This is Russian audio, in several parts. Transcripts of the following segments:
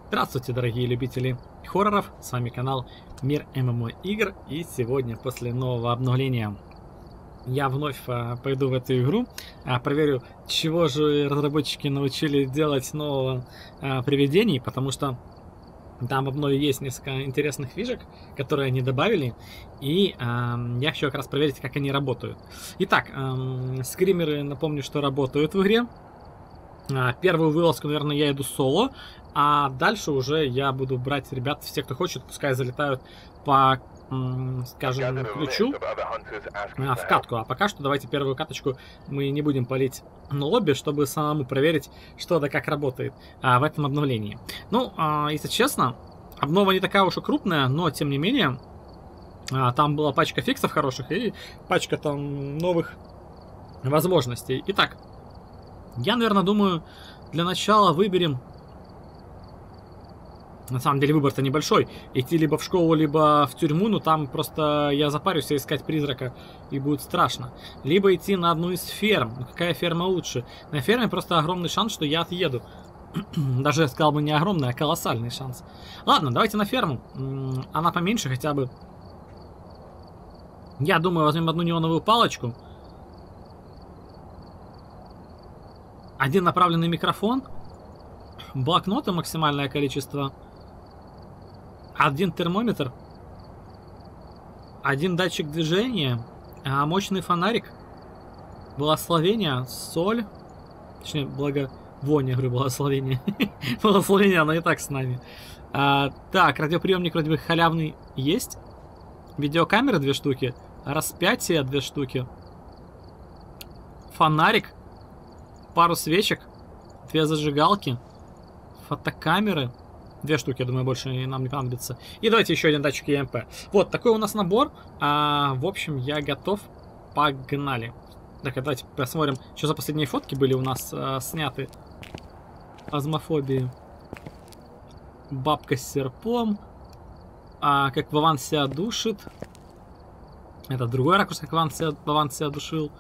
Здравствуйте, дорогие любители хорроров, с вами канал Мир ММО Игр, и сегодня, после нового обновления, я вновь пойду в эту игру, проверю, чего же разработчики научили делать нового привидений, потому что там в обнове есть несколько интересных фишек, которые они добавили, и я хочу как раз проверить, как они работают. Итак, скримеры, напомню, что работают в игре. Первую вылазку, наверное, я иду соло, а дальше уже я буду брать ребят, все, кто хочет, пускай залетают по, скажем, ключу в катку. А пока что давайте первую каточку мы не будем палить на лобби, чтобы самому проверить, что да как работает в этом обновлении. Ну, если честно, обнова не такая уж и крупная, но тем не менее, там была пачка фиксов хороших и пачка там новых возможностей. Итак, я, наверное, думаю, для начала выберем... На самом деле выбор-то небольшой. Идти либо в школу, либо в тюрьму, но там просто я запарюсь искать призрака, и будет страшно. Либо идти на одну из ферм. Но какая ферма лучше? На ферме просто огромный шанс, что я отъеду. Даже, я сказал бы, не огромный, а колоссальный шанс. Ладно, давайте на ферму. Она поменьше хотя бы. Я думаю, возьмем одну неоновую палочку. Один направленный микрофон, блокноты максимальное количество, один термометр, один датчик движения, мощный фонарик, благословение, соль, точнее благовоние, говорю, благословение, благословение, оно и так с нами. Так, радиоприемник вроде бы халявный есть, видеокамеры 2 штуки, распятие 2 штуки, фонарик, пару свечек, 2 зажигалки, фотокамеры, 2 штуки, я думаю, больше нам не понадобится. И давайте еще один датчик ЕМП. Вот, такой у нас набор. В общем, я готов. Погнали. Так, давайте посмотрим, что за последние фотки были у нас сняты. Азмофобии. Бабка с серпом. Как Вован себя душит. Это другой ракурс, как Вован себя душил.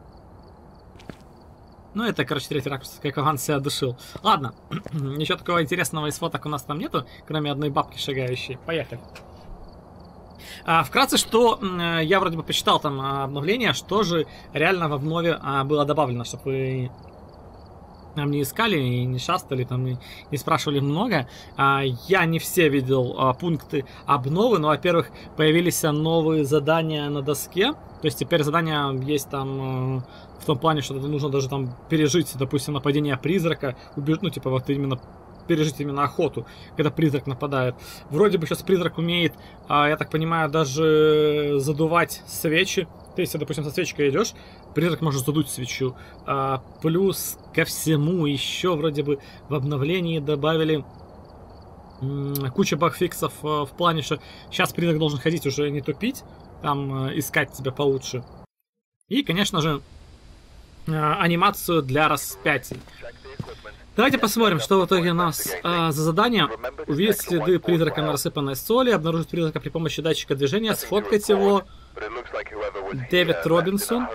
Ну, это, короче, третий ракурс, как Вован себя душил. Ладно, ничего такого интересного из фоток у нас там нету, кроме одной бабки шагающей. Поехали. Вкратце, что я вроде бы почитал там обновление, что же реально в обнове было добавлено, чтобы вы нам не искали и не шастали, там не спрашивали много. Я не все видел пункты обновы, но, во-первых, появились новые задания на доске. То есть теперь задания есть там в том плане, что нужно даже там пережить, допустим, нападение призрака, ну, типа, вот именно пережить именно охоту, когда призрак нападает. Вроде бы сейчас призрак умеет, я так понимаю, даже задувать свечи. То есть, если, допустим, со свечкой идешь, призрак может задуть свечу. Плюс ко всему еще вроде бы в обновлении добавили кучу багфиксов в плане, что сейчас призрак должен ходить уже не тупить, там искать тебя получше. И, конечно же, анимацию для распятий. Давайте посмотрим, что в итоге у нас за задание. Увидеть следы призрака на рассыпанной соли, обнаружить призрака при помощи датчика движения, сфоткать его. Дэвид Робинсон.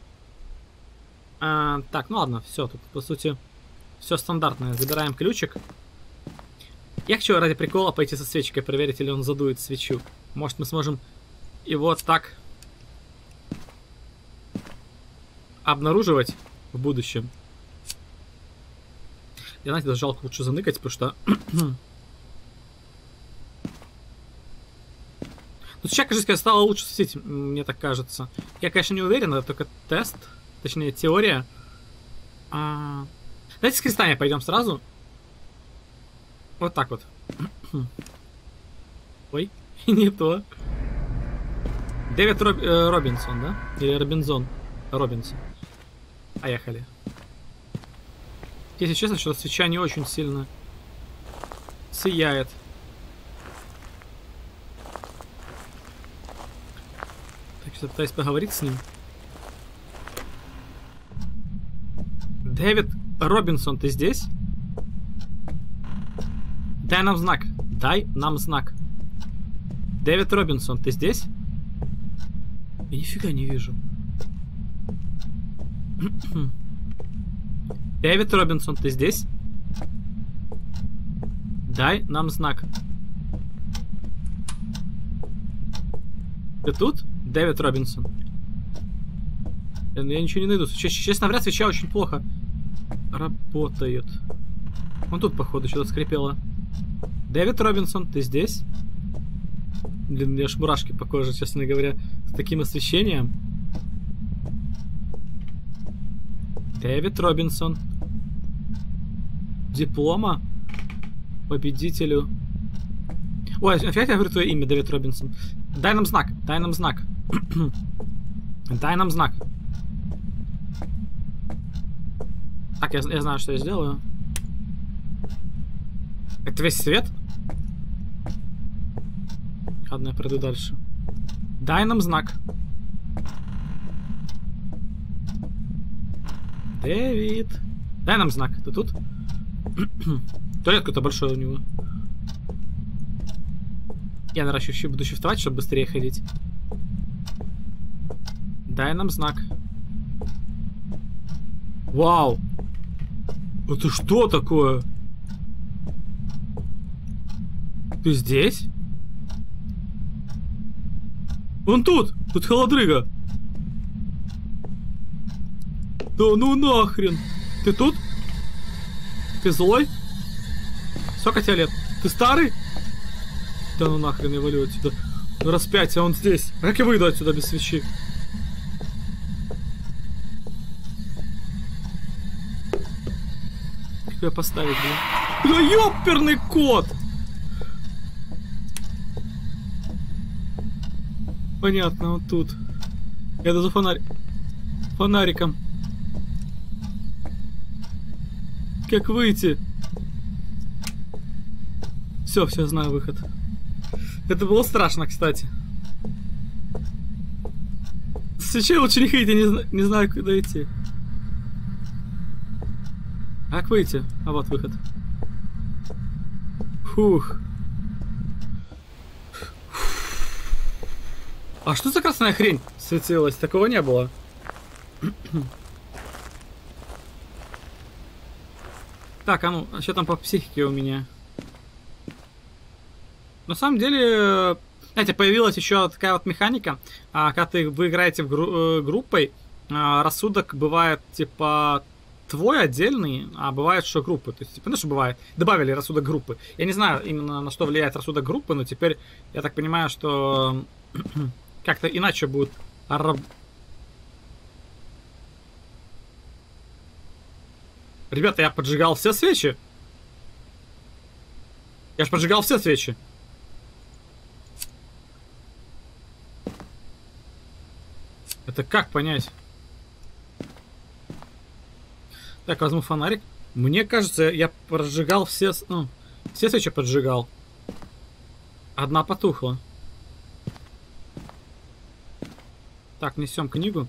Так, ну ладно, все, тут по сути все стандартное. Забираем ключик. Я хочу ради прикола пойти со свечкой, проверить, или он задует свечу. Может, мы сможем его так обнаруживать в будущем. Я, знаете, даже жалко лучше заныкать, потому что... Ну, сейчас, кажется, стало лучше светить, мне так кажется. Я, конечно, не уверен, это только тест. Точнее, теория. Давайте с крестами пойдем сразу. Вот так вот. Ой, не то. Дэвид Робинсон, да? Или Робинзон? Робинсон. Поехали. Если честно, что свеча не очень сильно сияет. Так что пытаюсь поговорить с ним. Дэвид Робинсон, ты здесь? Дай нам знак. Дай нам знак. Дэвид Робинсон, ты здесь? Я нифига не вижу. Дэвид Робинсон, ты здесь? Дай нам знак. Ты тут? Дэвид Робинсон. Я ничего не найду. Честно говоря, свеча очень плохо работает. Вон тут, походу, что-то скрипело. Дэвид Робинсон, ты здесь? Блин, у меня аж мурашки по коже, честно говоря, с таким освещением. Дэвид Робинсон. Диплома победителю. Ой, опять я говорю твое имя, Дэвид Робинсон. Дай нам знак, дай нам знак. Дай нам знак. Так, я знаю, что я сделаю. Это весь свет? Ладно, я пройду дальше. Дай нам знак. Дэвид. Дай нам знак. Ты тут? Туалет какой-то большой у него. Я, наверное, еще буду шифтовать, чтобы быстрее ходить. Дай нам знак. Вау! Это что такое? Ты здесь? Он тут! Тут холодрыга! Да ну нахрен! Ты тут? Ты злой? Сколько тебе лет? Ты старый? Да ну нахрен, я валю отсюда. Распятие, он здесь. А как я выйду отсюда без свечи? Как ее поставить, блин? Да ёперный кот! Понятно, он тут. Я иду за фонариком. Как выйти? Все знаю выход. Это было страшно, кстати. Свечей лучше не ходить, я не знаю, куда идти. Как выйти? А вот выход. Фух. А что за красная хрень светилась? Такого не было. Так, а ну, что там по психике у меня? На самом деле, знаете, появилась еще такая вот механика, когда вы играете группой, рассудок бывает типа твой отдельный, а бывает, что группы. То есть, типа, ну что бывает? Добавили рассудок группы. Я не знаю именно на что влияет рассудок группы, но теперь я так понимаю, что как-то иначе будет. Ребята, я поджигал все свечи. Я ж поджигал все свечи. Это как понять? Так, возьму фонарик. Мне кажется, я поджигал все... Ну, все свечи поджигал. Одна потухла. Так, несем книгу.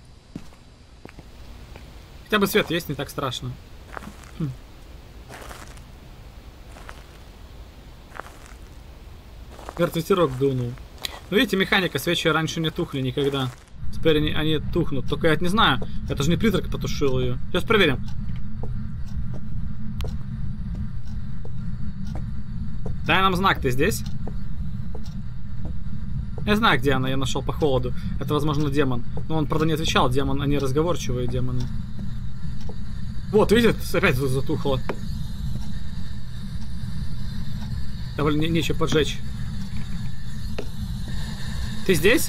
Хотя бы свет есть, не так страшно. Мертвецерок дунул. Ну, видите, механика, свечи раньше не тухли никогда. Теперь они тухнут. Только я не знаю, это же не призрак потушил ее. Сейчас проверим. Дай нам знак, ты здесь? Я знаю, где она, я нашел по холоду. Это, возможно, демон. Но он, правда, не отвечал, демон, они разговорчивые демоны. Вот, видите, опять затухло. Довольно нечего поджечь. Ты здесь?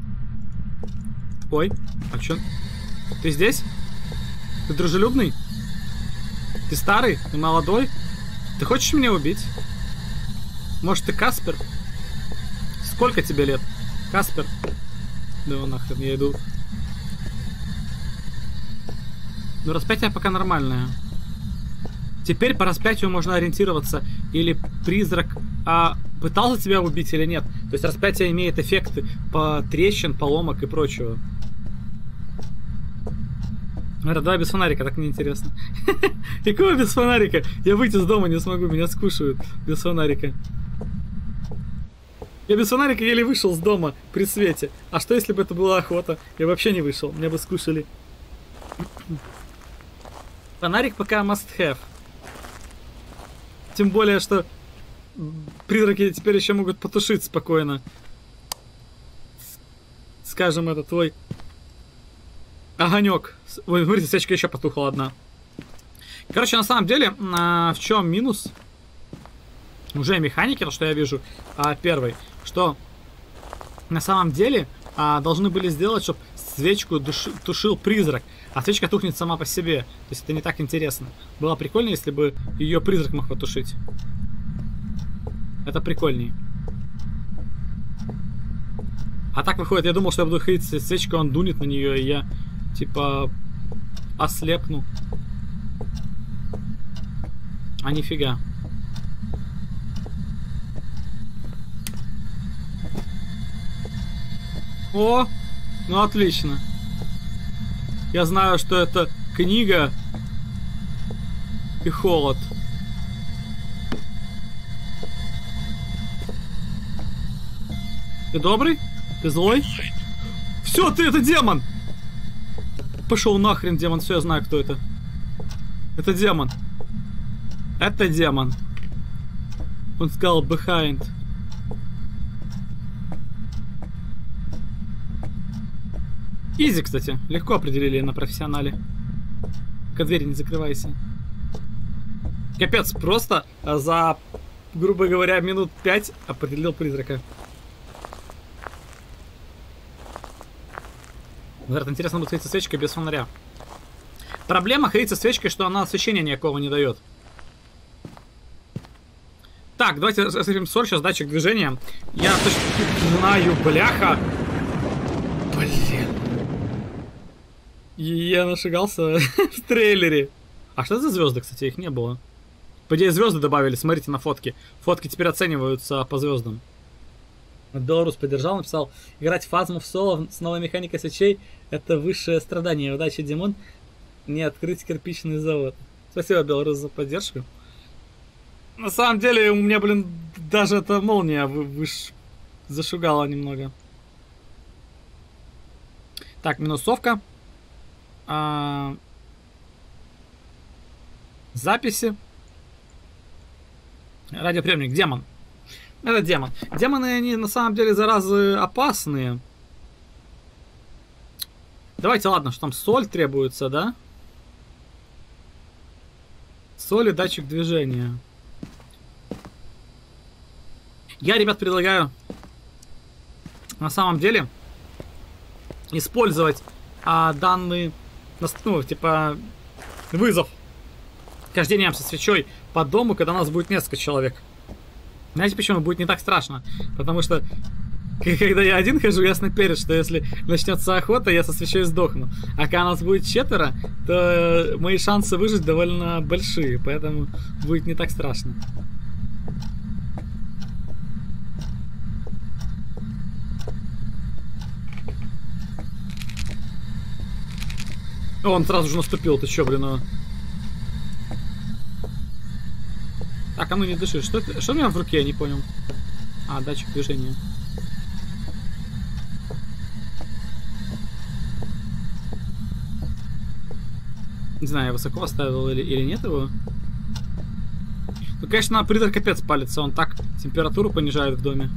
Ой, а чё? Ты здесь? Ты дружелюбный? Ты старый? Ты молодой? Ты хочешь меня убить? Может, ты Каспер? Сколько тебе лет? Каспер? Да нахрен, я иду. Ну, распятие пока нормальное. Теперь по распятию можно ориентироваться. Или призрак пытался тебя убить или нет. То есть распятие имеет эффекты по трещин, поломок и прочего. Давай без фонарика, так неинтересно. Какого без фонарика? Я выйти из дома не смогу, меня скушают без фонарика. Я без фонарика еле вышел с дома при свете. А что если бы это была охота? Я вообще не вышел, меня бы скушали. Фонарик пока must have. Тем более, что призраки теперь еще могут потушить спокойно. Скажем, это твой огонек. Ой, смотрите, свечка еще потухла одна. Короче, на самом деле, в чем минус? Уже механики, то, что я вижу, первый, что на самом деле должны были сделать, чтобы свечку тушил призрак, а свечка тухнет сама по себе. То есть это не так интересно. Было прикольно, если бы ее призрак мог потушить. Это прикольнее. А так выходит, я думал, что я буду ходить с свечкой, он дунет на нее, и я, типа, ослепну. А нифига. О, ну отлично. Я знаю, что это книга и холод. Ты добрый? Ты злой? Все, ты это демон! Пошел нахрен, демон. Все, я знаю, кто это. Это демон. Это демон. Он сказал behind. Изи, кстати. Легко определили на профессионале. Пока двери не закрывайся. Капец, просто за, грубо говоря, минут 5 определил призрака. Наверное, интересно будет ходить со свечкой без фонаря. Проблема ходить со свечкой, что она освещения никакого не дает. Так, давайте рассмотрим соль, сейчас датчик движения. Я точно знаю, бляха. Блин. Я нашигался в трейлере. А что за звезды, кстати, их не было. По идее, звезды добавили, смотрите на фотки. Фотки теперь оцениваются по звездам. Белорус поддержал, написал: играть фазму в соло с новой механикой свечей — это высшее страдание. Удачи, Димон. Не открыть кирпичный завод. Спасибо, Белорус, за поддержку. На самом деле, у меня, блин, даже эта молния зашугала немного. Так, минусовка. Записи. Радиоприемник. Демон. Это демон. Демоны, они на самом деле, заразы, опасные. Давайте, ладно, что там соль требуется, да? Соль и датчик движения. Я, ребят, предлагаю на самом деле использовать данный, ну, типа, вызов хождением со свечой по дому, когда у нас будет несколько человек. Знаете почему? Будет не так страшно. Потому что, когда я один хожу, ясно перед, что если начнется охота, я со свечой сдохну. А когда нас будет 4, то мои шансы выжить довольно большие. Поэтому будет не так страшно. О, он сразу же наступил. Ты чё, блин? Так, а ну не дыши. Что у меня в руке? Я не понял. А, датчик движения. Не знаю, я высоко оставил или нет его. Ну, конечно, призрак капец палится. Он так температуру понижает в доме.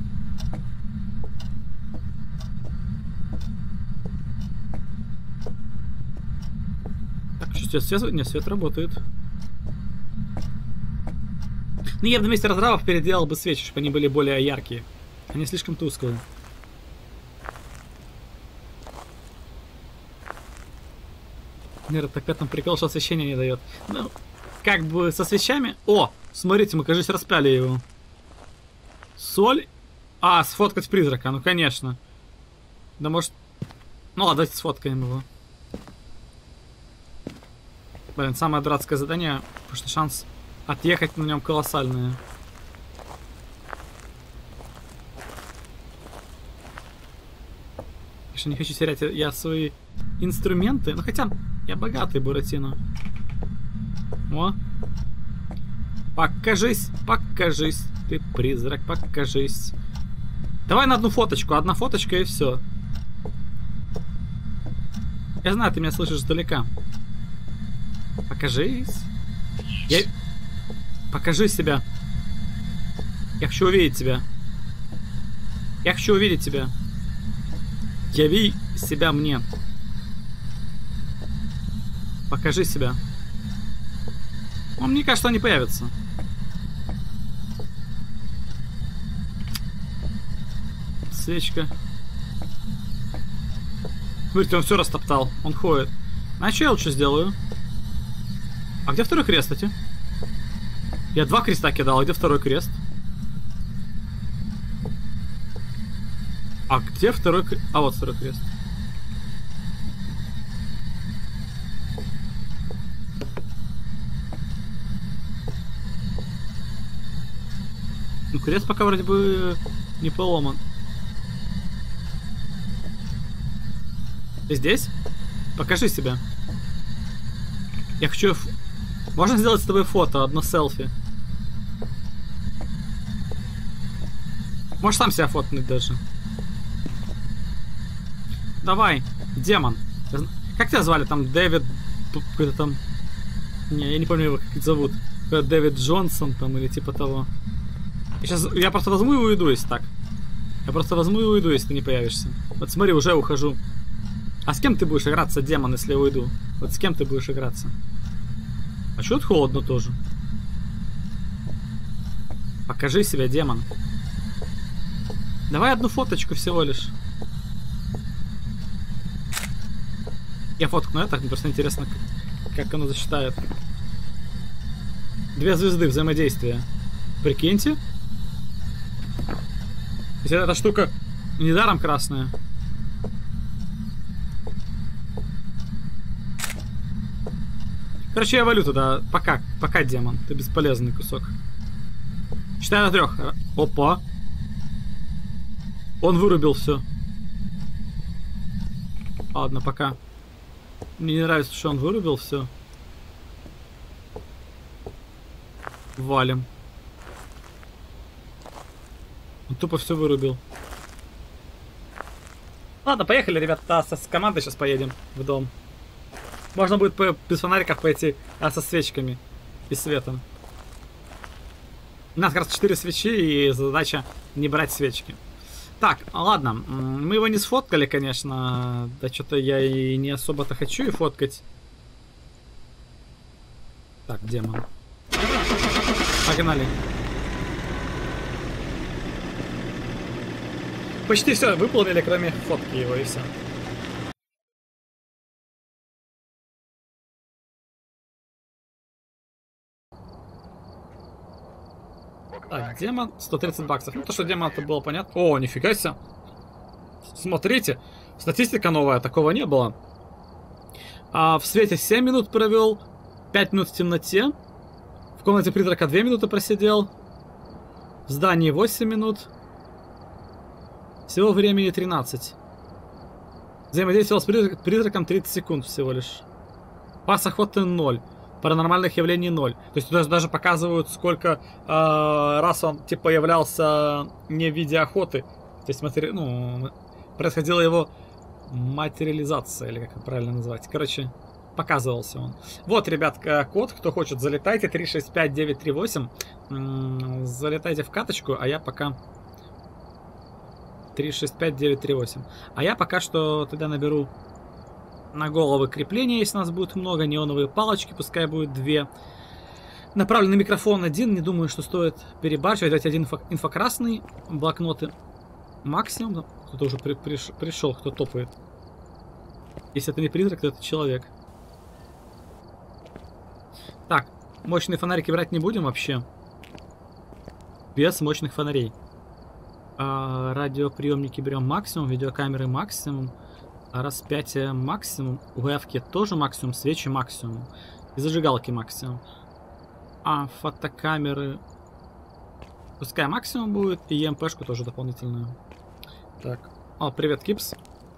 Так, что, свет? Нет, свет работает. Ну, я бы на месте разрабов переделал бы свечи, чтобы они были более яркие. Они слишком тусклые. Наверное, так в этом прикол, что освещение не дает. Ну, как бы со свечами... О, смотрите, мы, кажется, распяли его. Соль. А, сфоткать призрака, ну, конечно. Да, может... Ну, ладно, давайте сфоткаем его. Блин, самое дурацкое задание, потому что шанс отъехать на нем колоссальный. Конечно, не хочу терять я свои инструменты. Ну, хотя, я богатый, Буратино. О. Покажись, покажись. Ты призрак, покажись. Давай на одну фоточку. Одна фоточка и все. Я знаю, ты меня слышишь издалека. Покажись. Покажи себя. Я хочу увидеть тебя. Я хочу увидеть тебя. Яви себя мне. Покажи себя. Ну, мне кажется, он не появится. Свечка. Смотрите, он все растоптал. Он ходит. А что я лучше сделаю? А где второй крест, кстати? Я 2 креста кидал, а где второй крест? А где второй крест? А вот второй крест. Ну, крест пока вроде бы не поломан. Ты здесь? Покажи себя. Я хочу... Можно сделать с тобой фото, одно селфи? Можешь сам себя фотнуть даже. Давай, демон. Как тебя звали там? Дэвид... Какой-то там... Не, я не помню его, как их зовут. Дэвид Джонсон там или типа того. Я просто возьму и уйду, если так. Я просто возьму и уйду, если ты не появишься. Вот смотри, уже ухожу. А с кем ты будешь играться, демон, если я уйду? Вот с кем ты будешь играться? А чё тут холодно тоже? Покажи себя, демон. Давай одну фоточку всего лишь. Я фоткну это, мне просто интересно, как оно засчитает. 2 звезды взаимодействия. Прикиньте. Если эта штука недаром красная. Короче, я валю туда. Пока, демон. Ты бесполезный кусок. Считай на 3. Опа. Он вырубил все. Ладно, пока. Мне не нравится, что он вырубил все. Валим. Он тупо все вырубил. Ладно, поехали, ребята. С командой сейчас поедем в дом. Можно будет без фонариков пойти, а со свечками и светом. У нас как раз 4 свечи, и задача не брать свечки. Так, ладно. Мы его не сфоткали, конечно. Да что-то я и не особо-то хочу и фоткать. Так, демон. Погнали. Почти все выполнили, кроме фотки его, и все. Так, демон, 130 баксов. Ну, то, что демон, это было понятно. О, нифига себе. Смотрите, статистика новая, такого не было. А в свете 7 минут провел, 5 минут в темноте. В комнате призрака 2 минуты просидел. В здании 8 минут. Всего времени 13. Взаимодействовал с призраком 30 секунд всего лишь. Пас охоты 0. Паранормальных явлений 0. То есть даже показывают, сколько раз он типа появлялся не в виде охоты. То есть происходила его материализация, или как это правильно назвать. Короче, показывался он. Вот, ребятка, код, кто хочет, залетайте 365938. Залетайте в каточку, а я пока... 365938. А я пока что тогда наберу на головы крепления, если нас будет много, неоновые палочки, пускай будет 2. Направленный микрофон 1, не думаю, что стоит перебарщивать. Давайте один инфокрасный, блокноты максимум. Кто-то уже пришел, кто топает. Если это не призрак, то это человек. Так, мощные фонарики брать не будем вообще. Без мощных фонарей. Радиоприемники берем максимум, видеокамеры максимум. Распятие максимум, уэвки тоже максимум, свечи максимум и зажигалки максимум. А фотокамеры пускай максимум будет, и ЕМПшку тоже дополнительную. Так, о, привет, Кипс.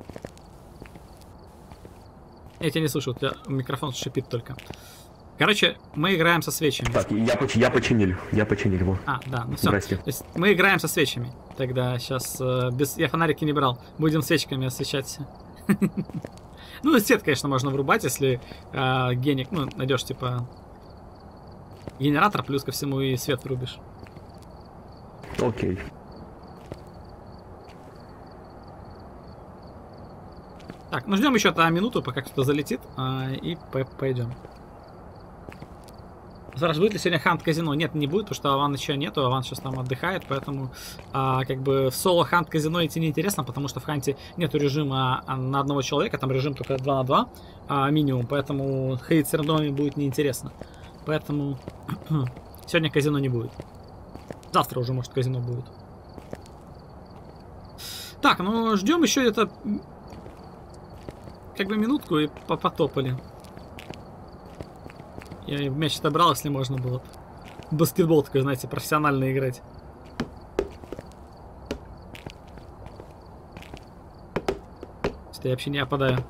Я тебя не слышу, у тебя микрофон шипит только. Короче, мы играем со свечами. Так, я починил его. А, да, ну все. То есть мы играем со свечами. Тогда сейчас я фонарики не брал, будем свечками освещать. Ну, свет, конечно, можно врубать, если геник, ну, найдешь, типа, генератор, плюс ко всему и свет врубишь. Окей. Так, ну ждем еще минуту, пока кто-то залетит, и пойдем. Зараз будет ли сегодня хант казино? Нет, не будет, потому что Аван еще нету, Аван сейчас там отдыхает, поэтому как бы в соло хант казино идти неинтересно, потому что в ханте нету режима на одного человека, там режим только 2 на 2 минимум, поэтому ходить с рандомами будет неинтересно. Поэтому сегодня казино не будет. Завтра уже, может, казино будет. Так, ну ждем еще это как бы минутку и потопали. Я мяч отобрал, если можно было. Баскетбол такой, знаете, профессионально играть. Что я вообще не опадаю.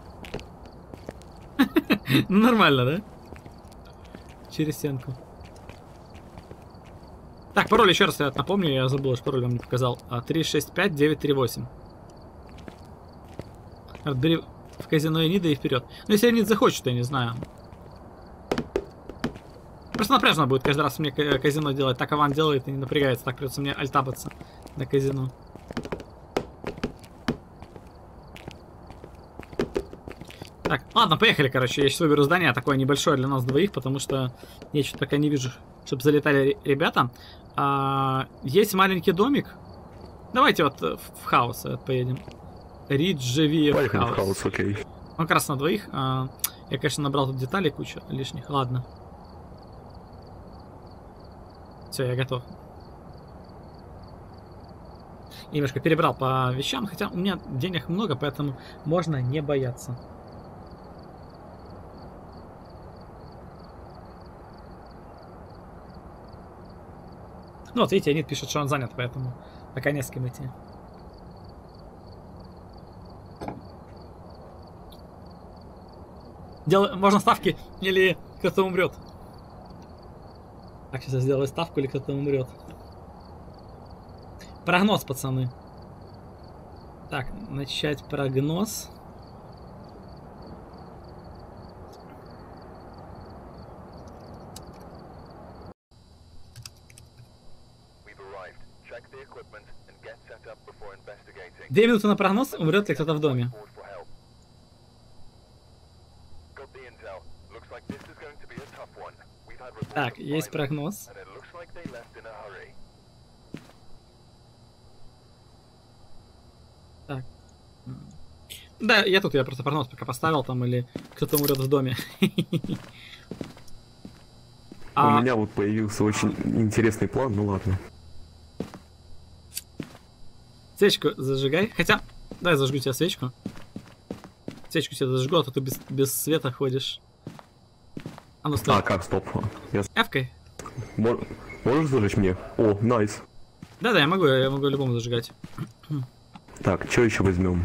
Ну нормально, да? Через стенку. Так, пароль еще раз я напомню, я забыл, что пароль вам не показал. 365-938. Бери в казино Энида и вперед. Ну если Энид захочет, я не знаю. Просто напряжно будет каждый раз мне казино делать. Так Аван делает и не напрягается. Так придется мне альтабаться на казино. Так, ладно, поехали, короче. Я сейчас выберу здание такое небольшое для нас двоих, потому что я что-то пока не вижу, чтобы залетали ребята. Есть маленький домик. Давайте вот в хаос поедем. Риджеви в хаус. Окей. Он как раз на двоих. Я, конечно, набрал тут деталей кучу лишних. Ладно. Все, я готов. Немножко перебрал по вещам, хотя у меня денег много, поэтому можно не бояться. Ну вот, видите, Анит пишет, что он занят, поэтому пока не с кем идти. Можно ставки или кто-то умрет. Так, сейчас я сделаю ставку, или кто-то умрет. Прогноз, пацаны. Так, начать прогноз. Две минуты на прогноз, умрет ли кто-то в доме. Так, есть прогноз. Так. Да, я тут, я просто прогноз пока поставил там, или кто-то умрет в доме. У меня вот появился очень интересный план, ну ладно. Свечку зажигай. Хотя, дай зажгу тебе свечку. Свечку тебе зажгу, а то ты без света ходишь. А ну стой. Как, стоп. F-кой. Можешь зажечь мне? О, найс. Да-да, я могу любому зажигать. Так, что еще возьмем?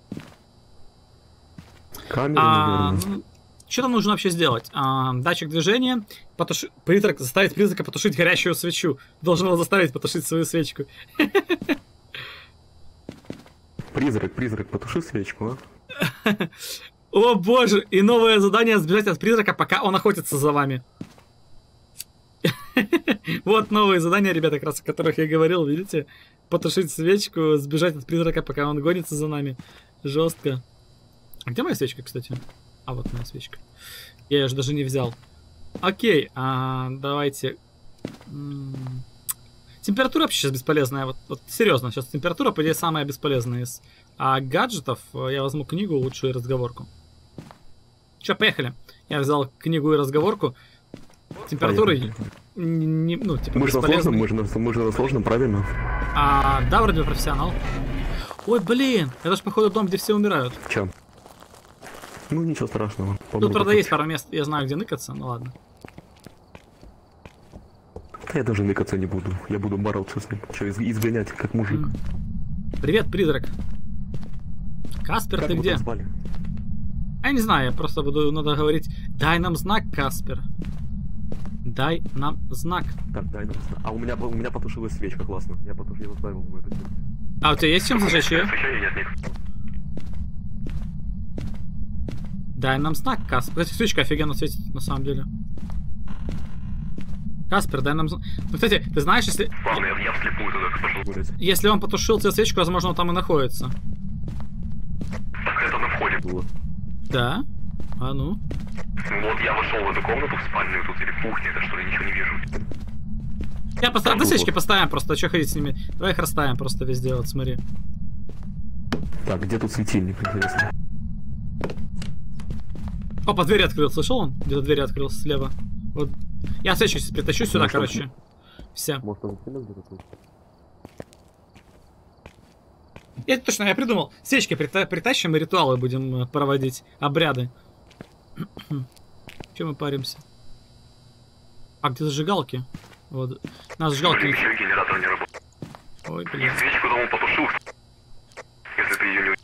Камеру, что там нужно вообще сделать? Датчик движения, заставить призрака потушить горящую свечу. Должен его заставить потушить свою свечку. Призрак, потуши свечку, а? О боже, и новое задание — сбежать от призрака, пока он охотится за вами. Вот новые задания, ребята, как раз о которых я говорил, видите? Потушить свечку, сбежать от призрака, пока он гонится за нами. Жестко. А где моя свечка, кстати? А вот моя свечка. Я ее же даже не взял. Окей, давайте. Температура вообще сейчас бесполезная. Вот серьезно, сейчас температура, по идее, самая бесполезная из гаджетов. Я возьму книгу, лучшую разговорку. Че, поехали. Я взял книгу и разговорку. Температуры ну, типа, мы же на сложном, правильно? Да, вроде бы профессионал. Ой, блин, это ж, походу, дом, где все умирают. Че? Ну, ничего страшного. Тут, правда, есть пару мест, я знаю, где ныкаться, ну ладно. Да я даже ныкаться не буду. Я буду бороться с ним. Че, изгонять, как мужик. Привет, призрак. Каспер, как ты где? Я не знаю, я просто надо говорить: дай нам знак, Каспер. Дай нам знак. Так, дай нам знак. А у меня потушилась свечка, классно. Я потушил, я ставил в этот. А у тебя есть чем зажечь ее? Дай нам знак, Каспер. Кстати, свечка офигенно светит, на самом деле. Каспер, дай нам... Ну, кстати, ты знаешь, если... Ладно, я вслепую туда пошел гулять. Если он потушил тебе свечку, возможно, он там и находится. Так это на входе было. Да? А ну? Ну вот я вошел в эту комнату, в спальную тут или в кухне, это что, я ничего не вижу. Я поставлю... Да свечки поставим просто, а что ходить с ними? Давай их расставим просто везде, вот смотри. Так, где тут светильник, интересно? Опа, дверь открыл, слышал он? Где-то дверь открыл слева. Вот. Я свечку сейчас притащу сюда, Может, короче. Все. Может, он где-то тут? Я точно, я придумал. Свечки притащим и ритуалы будем проводить. Обряды. Чем мы паримся? А где зажигалки? Вот. На зажигалки. Еще генератор не работает. Ой, блин. Свечку там он потушил. Если ты ее не...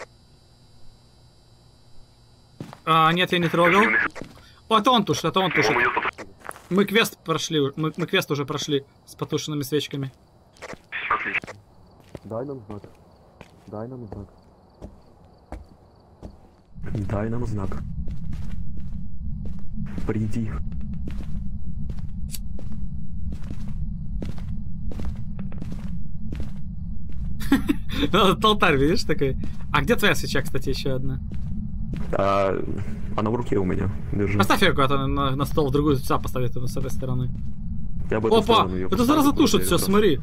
А, нет, я не трогал. О, это он тушит, это он тушит. Мы квест прошли, мы квест уже прошли с потушенными свечками. Отлично. Дай нам знак. Дай нам знак. Дай нам знак. Приди. Алтарь, видишь, такой. А где твоя свеча, кстати, еще одна? Она в руке у меня. Держи. Поставь ее куда-то на стол, в другую свечу поставь эту с этой стороны. Я бы Опа! Это зараза тушит все, смотри.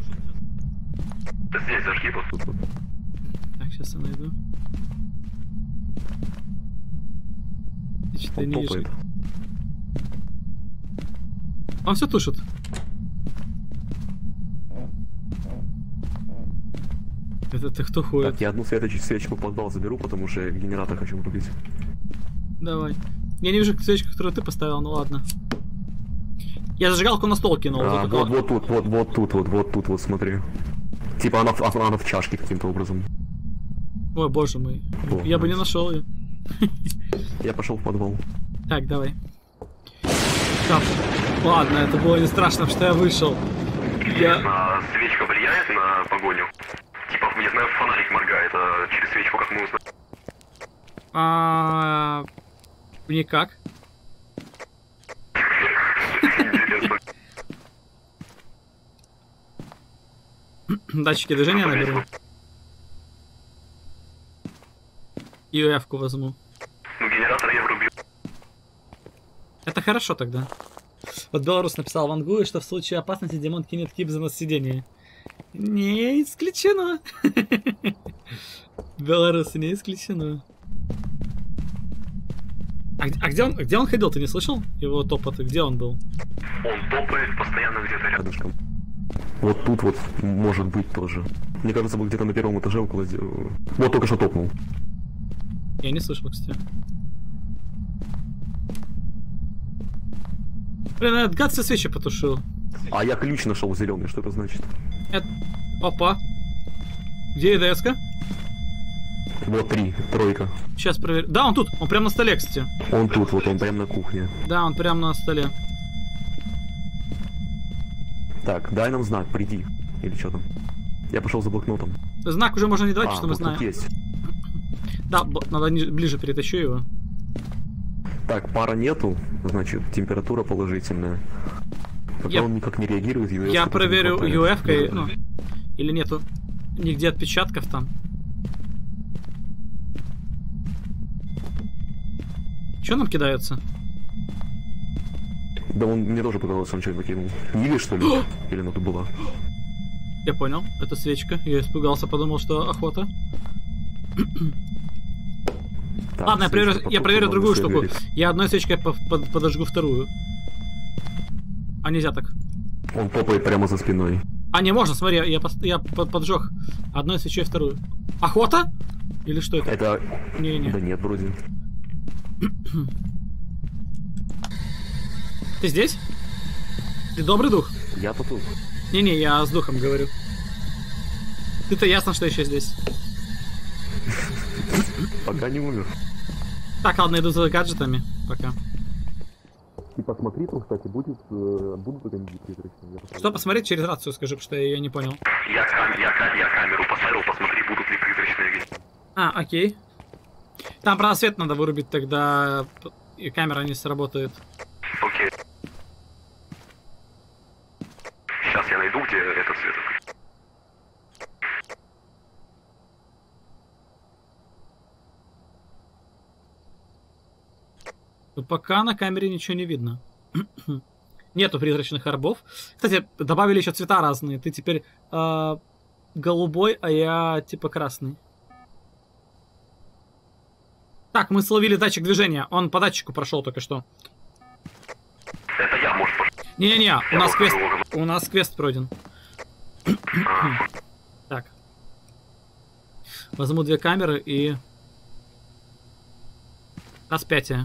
Да здесь зажги вот тут. Так, сейчас я найду. Что-то Он не вижу. топает. Он все тушит. Это кто ходит? Так, я одну свечку в подвал заберу, потому что я генератор хочу врубить. Давай. Я не вижу свечку, которую ты поставил, ну ладно. Я зажигалку на стол кинул. Вот тут, смотри. Типа она в чашке каким-то образом. Ой, боже мой. О, я бы не нашел ее. Я пошел в подвал. Так, давай. Так, ладно, это было не страшно, что я вышел. Свечка влияет на погоню? Типа, я знаю, фонарик моргает, а через свечку как мы узнаем? Никак. Датчики движения наберу. И F-ку возьму. Ну, генератор я врубил. Это хорошо тогда. Вот Белорус написал в Ангуе, что в случае опасности Димон кинет кип за нас сиденье. Не исключено. Белорус, не исключено. А где он ходил, ты не слышал? Его топоты, где он был? Он топает постоянно где-то рядышком. Вот тут вот может быть тоже. Мне кажется, был где-то на первом этаже около... Вот только что топнул. Я не слышал, кстати. Блин, этот гад все свечи потушил. А я ключ нашел зеленый, что это значит? Опа. Где ЕДС-ка? Вот тройка. Сейчас проверю. Да, он тут, он прямо на столе, кстати. Он тут, вот он прямо на кухне. Да, он прямо на столе. Так, дай нам знак, приди. Или что там? Я пошел за блокнотом. Знак уже можно не давать, что мы вот знаем. тут есть. Да, надо ближе перетащу его. Так, пара нету, значит, температура положительная. Пока он никак не реагирует, UF. Я проверю UF-кой, ну, или нету нигде отпечатков там. Че нам кидается? Да он мне тоже показалось, он что-то кинул. Или что ли? Или она тут была? Я понял, это свечка. Я испугался, подумал, что охота. Так, ладно, я проверю другую штуку. Верить. Я одной свечкой подожгу вторую. А нельзя так. Он топает прямо за спиной. А, не, можно, смотри, я поджег одной свечой вторую. Охота? Или что это? Это... Не-не. Да нет, вроде. Ты здесь? Ты добрый дух? Я-то тут. Не-не, я с духом говорю. Ты-то ясно, что еще здесь. Пока не умер. Так, ладно, иду за гаджетами. Пока. И посмотри, там, кстати, будут какие-нибудь призрачные. Что посмотреть через рацию, скажи, потому что я не понял. Я камеру поставил, посмотри, будут ли призрачные вещи. А, окей. Там, правда, свет надо вырубить, тогда и камера не сработает. Окей. найду, где этот свет. Тут пока на камере ничего не видно. Нету призрачных орбов. Кстати, добавили еще цвета разные. Ты теперь голубой, а я типа красный. Так, мы словили датчик движения. Он по датчику прошел только что. Это я, может, пошел. Не-не-не, у нас квест пройден. Так. Возьму 2 камеры и... распятие.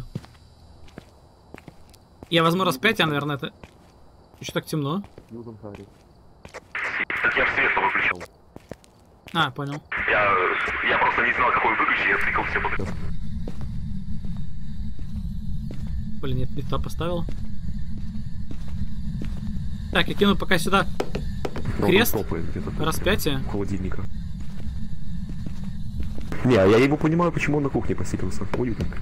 Я возьму распятие, наверное, это... Еще так темно. Так я свет выключил. А, понял. Я просто не знал, какой выключить, я тыкал все подряд. Блин, нет, не туда поставил. Так, я кину пока сюда крест, распятие. Холодильника. Не, я его понимаю, почему он на кухне поселился. Уютненько.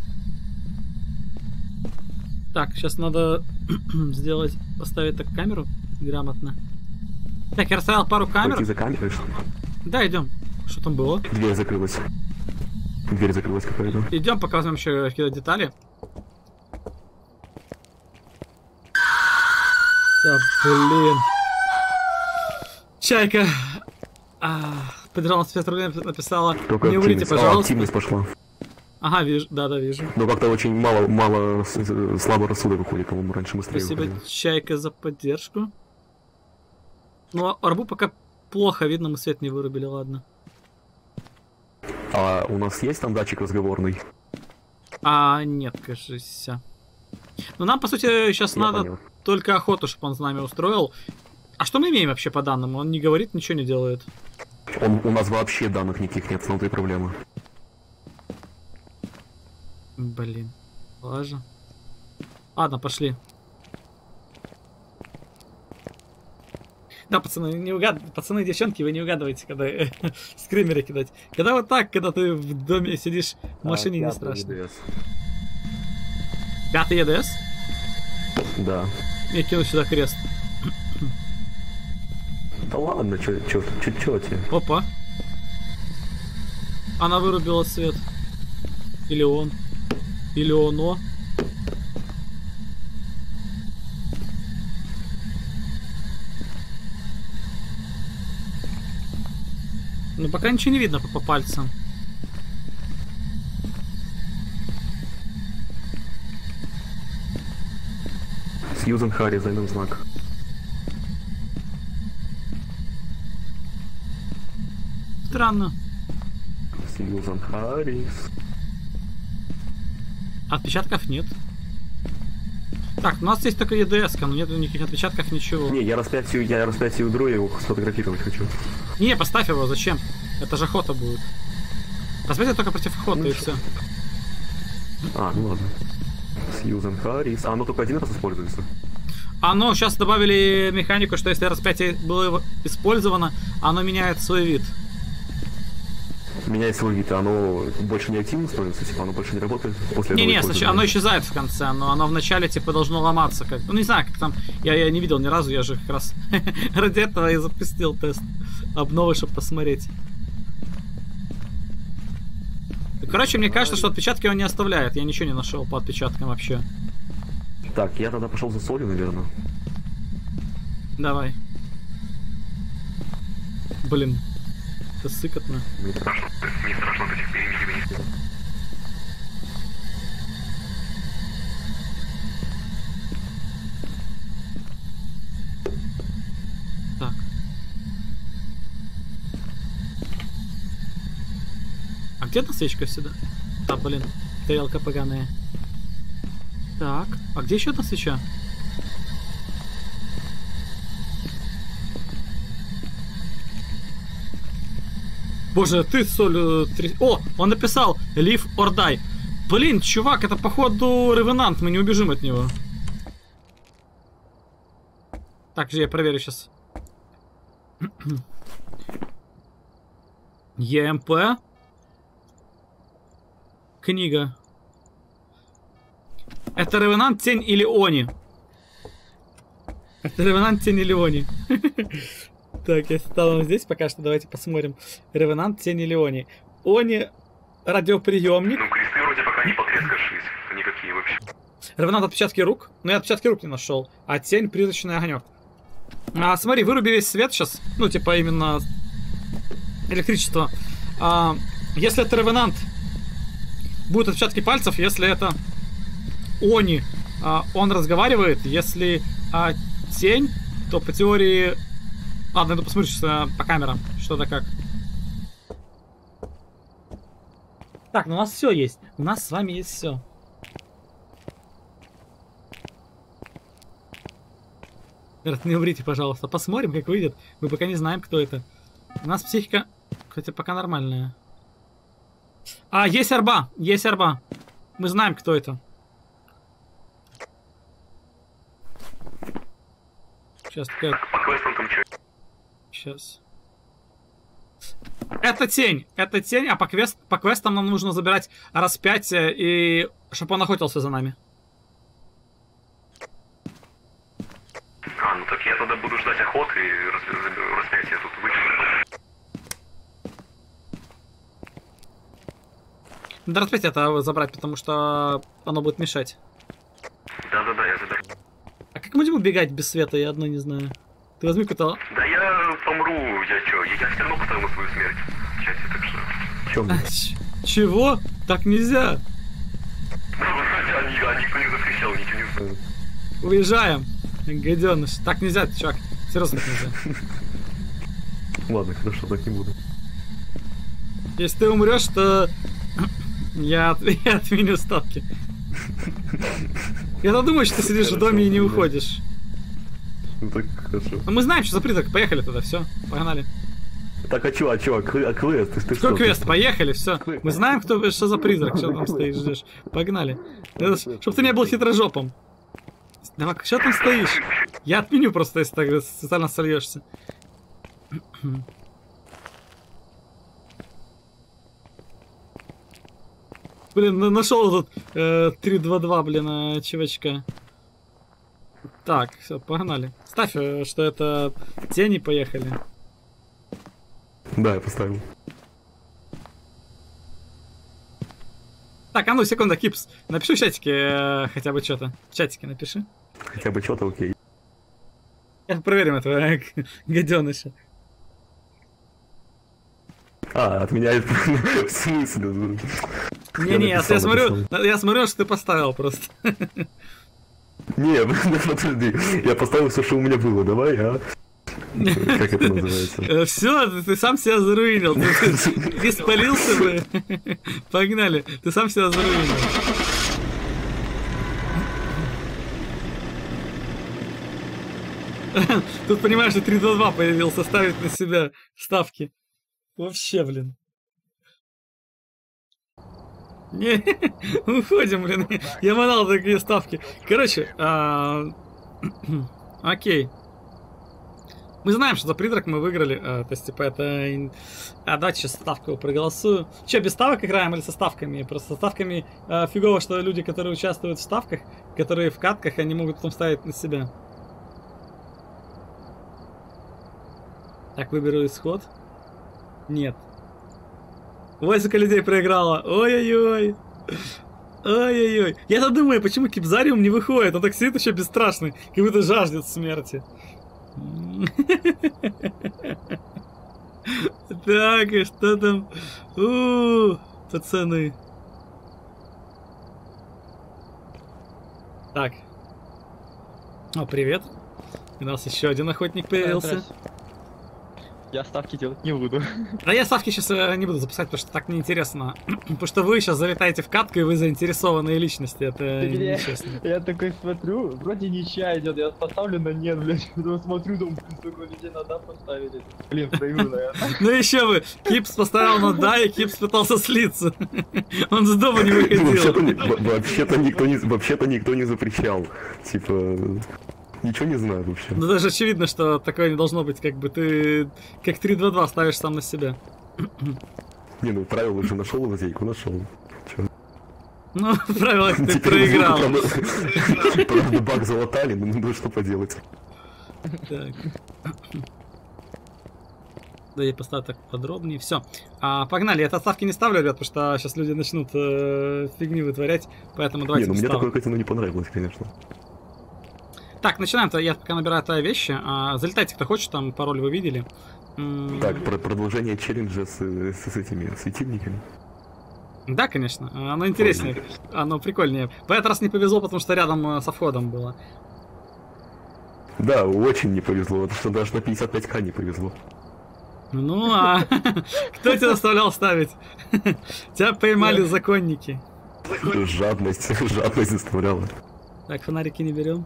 Так, сейчас надо сделать, поставить так камеру грамотно. Так, я расставил пару камер. Пойти за камерой, что ли? Да, идем. Что там было? Дверь закрылась. Дверь закрылась какая-то. Идем, пока возьмем еще какие-то детали. Да, блин. Чайка. Подержала спецуправление, написала. Только не вылейте, пожалуйста. Активность пошла. Ага, вижу, да, вижу. Но как-то очень мало слабо рассудок выходит, по-моему, раньше быстрее. Спасибо, выходил. Чайка, за поддержку. Ну, арбу пока плохо видно, мы свет не вырубили, ладно. А у нас есть там датчик разговорный? Нет, кажется. Ну, нам, по сути, сейчас надо понял. только охоту, чтобы он с нами устроил. А что мы имеем вообще по данным? Он не говорит, ничего не делает. У нас вообще данных никаких нет, в том-то и проблема. Блин, ладно. Ладно, пошли. Да, пацаны, пацаны и девчонки, вы не угадываете, когда скримеры кидать. Когда вот так, когда ты в доме сидишь, в машине не страшно. EDS. 5-й EDS? Да. Я кину сюда крест. Да ладно, чё тебе? Опа. Она вырубила свет. Или он. Или оно. Ну пока ничего не видно по пальцам. Сьюзен Харри, зайдем знак. Странно. Сьюзен Харрис. Отпечатков нет. Так, у нас есть только EDS-ка, но нет никаких отпечатков, ничего. Не, я распятию дру, я его сфотографировать хочу. Не, поставь его, зачем? Это же охота будет. Распятие только против охоты, и все. Ну ладно. Сьюзен Харрис. Оно только один раз используется? Оно, сейчас добавили механику, что если распятие было использовано, оно меняет свой вид. Меняет свой вид, а оно больше не активно становится, типа оно больше не работает после Не-не, этого оно исчезает в конце, но оно вначале типа должно ломаться как. Ну не знаю, как там. Я не видел ни разу, я же как раз ради этого и запустил тест обновы, чтобы посмотреть. Короче, мне кажется, что отпечатки он не оставляет. Я ничего не нашел по отпечаткам вообще. Так, я тогда пошел за солью, наверное. Давай. Блин. Это сыкотно. Не страшно таких перемещений. Так. А где одна свечка сюда? А, блин. Тарелка поганая. Так. А где еще одна свеча? Боже, ты соль... О, он написал Live or Die. Блин, чувак, это походу Ревенант, мы не убежим от него. Так, я проверю сейчас. ЕМП. Книга. Это Ревенант, Тень или Они? Это Ревенант Тени Леони. Так, я стал здесь пока что, давайте посмотрим. Ревенант Тени Леони. Они радиоприемник. Ну, кресты вроде пока не потрескавшись. Никакие вообще. Ревенант отпечатки рук. Но я отпечатки рук не нашел. А тень призрачный огонек. Смотри, выруби весь свет сейчас. Ну, типа именно электричество. Если это Ревенант, будут отпечатки пальцев. Если это Они, он разговаривает. Если тень, то по теории... Ладно, иду посмотрю сейчас по камерам, что-то как. Так, ну у нас все есть. У нас с вами есть все. Не умрите, пожалуйста. Посмотрим, как выйдет. Мы пока не знаем, кто это. У нас психика, кстати, пока нормальная. Есть арба. Есть арба. Мы знаем, кто это. Сейчас такая... Сейчас. Это тень, а по квестам нам нужно забирать распятие, и чтобы он охотился за нами. Ну так я тогда буду ждать охоты и распятие тут выйдет. Да, распятие это забрать, потому что оно будет мешать. Да, я заберу. А как мы будем убегать без света, я одно не знаю. Ты возьми какой-то... Да я помру, я все равно поставлю свою смерть в чате, так что... Чего? Так нельзя. Никто не запрещал, ничего не знаю. Уезжаем. Гаденыш. Так нельзя, чувак. Серьезно нельзя. Ладно, хорошо, так не буду. Если ты умрешь, то я отменю ставки. Я думаю, что ты сидишь в доме и не уходишь. Ну так хорошо. Ну мы знаем, что за призрак. Поехали туда, все, погнали. Так, а квест? Ты что квест? Поехали, все. Мы знаем, что за призрак, что там стоишь, ждешь. Погнали. Чтоб ты не был хитрожопом. Давай, что там стоишь? Я отменю просто, если так социально сольешься. Блин, нашел тут 3-2-2, блин, чувачка. Так, все, погнали. Ставь, что это тени, поехали. Да, я поставил. Так, а ну, секунда, Кипс. Напиши в чатике хотя бы что-то. В чатике напиши. Хотя бы что-то, окей. Проверим этого гаденыша. Отменяет в смысле? Не-не, я смотрю, что ты поставил просто. Не, подожди, я поставил все, что у меня было, давай, Как это называется? Все, ты сам себя заруинил. Ты спалился бы. Погнали, ты сам себя заруинил. Тут, понимаешь, 3-2-2 появился, ставить на себя ставки. Вообще, блин. Не, уходим, блин. Я манал такие ставки. Короче, окей. Мы знаем, что за призрак мы выиграли. То есть, типа, это... давайте сейчас ставку проголосую. Че, без ставок играем или со ставками? Просто со ставками фигово, что люди, которые участвуют в ставках, которые в катках, они могут потом ставить на себя. Так, выберу исход. Нет. Войска людей проиграла. Ой-ой-ой. Ой-ой-ой. Я-то думаю, почему Кипзариум не выходит. Он так сидит еще бесстрашный, как будто жаждет смерти. Так, и что там? Пацаны. Так. О, привет. У нас еще один охотник появился. Я ставки делать не буду. Да я ставки сейчас не буду запускать, потому что так неинтересно. Потому что вы сейчас залетаете в катку, и вы заинтересованные личности. Это нечестно. Я такой смотрю, вроде ничья идет, я поставлю на нет, блядь. Потом смотрю, думаю, сколько людей на да поставили. Блин, проиграю, наверное. Ну еще бы, Кипс поставил на да, и Кипс пытался слиться. Он с дома не выходил. Вообще-то никто не запрещал. Типа... Ничего не знаю вообще. Ну даже очевидно, что такое не должно быть, как бы ты как 3-2-2 ставишь сам на себя. Не, ну правило уже нашел, лазейку нашел. Ну, правило ты проиграл. Правда, баг залатали, ну что поделать. Так. Да, я поставлю так подробнее. Все. Погнали. Это отставки не ставлю, ребят, потому что сейчас люди начнут фигню вытворять. Поэтому давайте. Не, ну мне такое казино не понравилось, конечно. Так, начинаем-то. Я пока набираю вещи. Залетайте, кто хочет, там пароль вы видели. Так, продолжение челленджа с этими светильниками. Да, конечно. Оно интереснее. Оно прикольнее. В этот раз не повезло, потому что рядом со входом было. Да, очень не повезло, потому что даже на 55к не повезло. Ну, кто тебя заставлял ставить? Тебя поймали законники. Жадность заставляла. Так, фонарики не берем.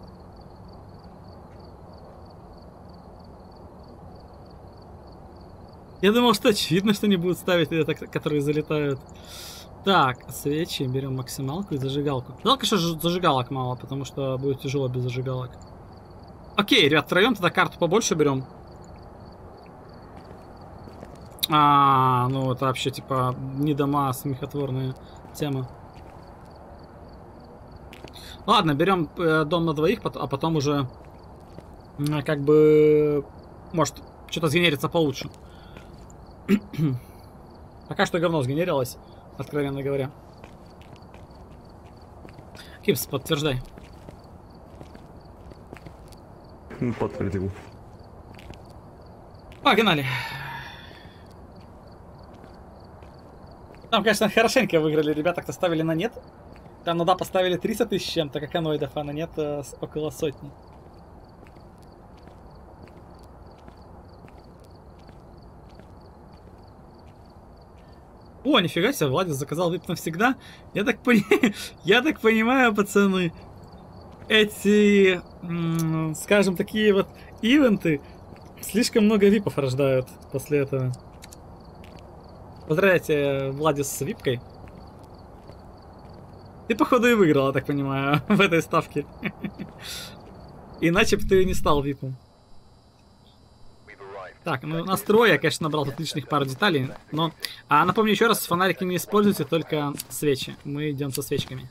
Я думал, что очевидно, что не будут ставить, которые залетают. Так, свечи, берем максималку и зажигалку. Жалко, что зажигалок мало, потому что будет тяжело без зажигалок. Окей, ребят, втроем тогда карту побольше берем. Ну это вообще типа не дома, а смехотворная тема. Ладно, берем дом на двоих, а потом уже как бы может что-то сгенерится получше. Пока что говно сгенерилось, откровенно говоря. Кипс, подтверждай. Подтвердил. Погнали. Там, конечно, хорошенько выиграли ребята, кто ставили на нет. Там, ну да, поставили 300 тысяч чем-то, как аноидов, а на нет около сотни. О, нифига себе, Владис заказал VIP навсегда. Я так понимаю, пацаны, эти, скажем, такие вот ивенты слишком много випов рождают после этого. Поздравляйте, Владис, с випкой. Ты, походу, и выиграл, я так понимаю, в этой ставке. Иначе бы ты не стал випом. Так, ну настрой я, конечно, набрал тут лишних пару деталей, но... напомню еще раз, фонарики не используйте, только свечи. Мы идем со свечками.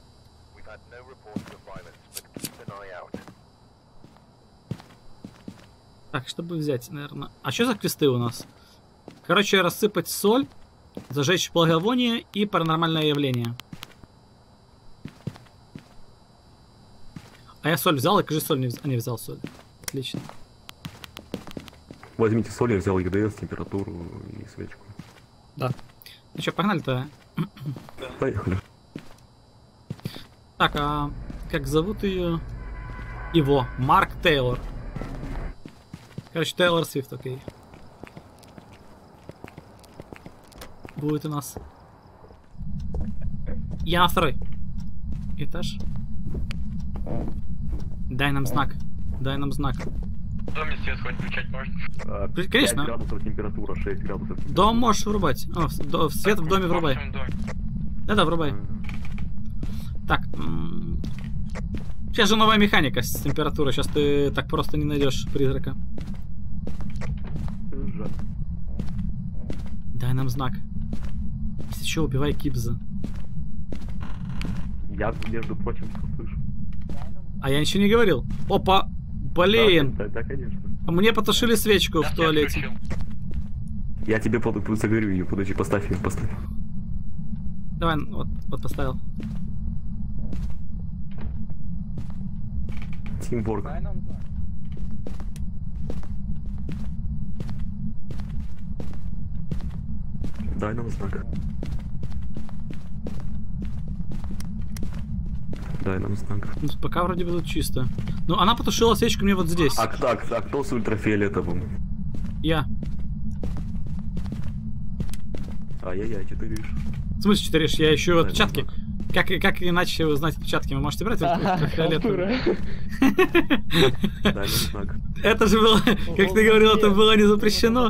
Так, чтобы взять, наверное... А что за квесты у нас? Короче, рассыпать соль, зажечь благовоние и паранормальное явление. А я соль взял, и кажется, соль не взял. Не взял соль. Отлично. Возьмите соль, я взял ЕГДС, температуру и свечку. Да. Ну что, погнали-то? Поехали. Так, а как зовут ее? Его. Марк Тейлор. Короче, Тейлор Свифт, окей. Будет у нас. Я на второй этаж. Дай нам знак. Дай нам знак. В доме свет хоть включать можно? Конечно. 5 градусов температура, 6 градусов температура. Дом можешь врубать. О, свет в доме врубай. Да-да, врубай. Так. Сейчас же новая механика с температурой. Сейчас ты так просто не найдешь призрака. Жаль. Дай нам знак. Если что, убивай Кибза. Я, между прочим, все слышу. А я ничего не говорил. Опа! Блин! Да, конечно. Мне потушили свечку в туалете. Я тебе заговорю ее, подожди, поставь ее, поставь. Давай, вот поставил. Тимворк. Дай нам знак. Дай нам знак. Ну, пока вроде бы тут чисто. Ну, она потушила свечку мне вот здесь. А кто с ультрафиолетовым? Я. Ай-яй-яй, что ты видишь? В смысле, 4 я еще Дай отпечатки. нам Как иначе вы знаете отпечатки? Вы можете брать ультрафиолетовый? Дай нам знак. Это же было, как ты говорил, это было не запрещено.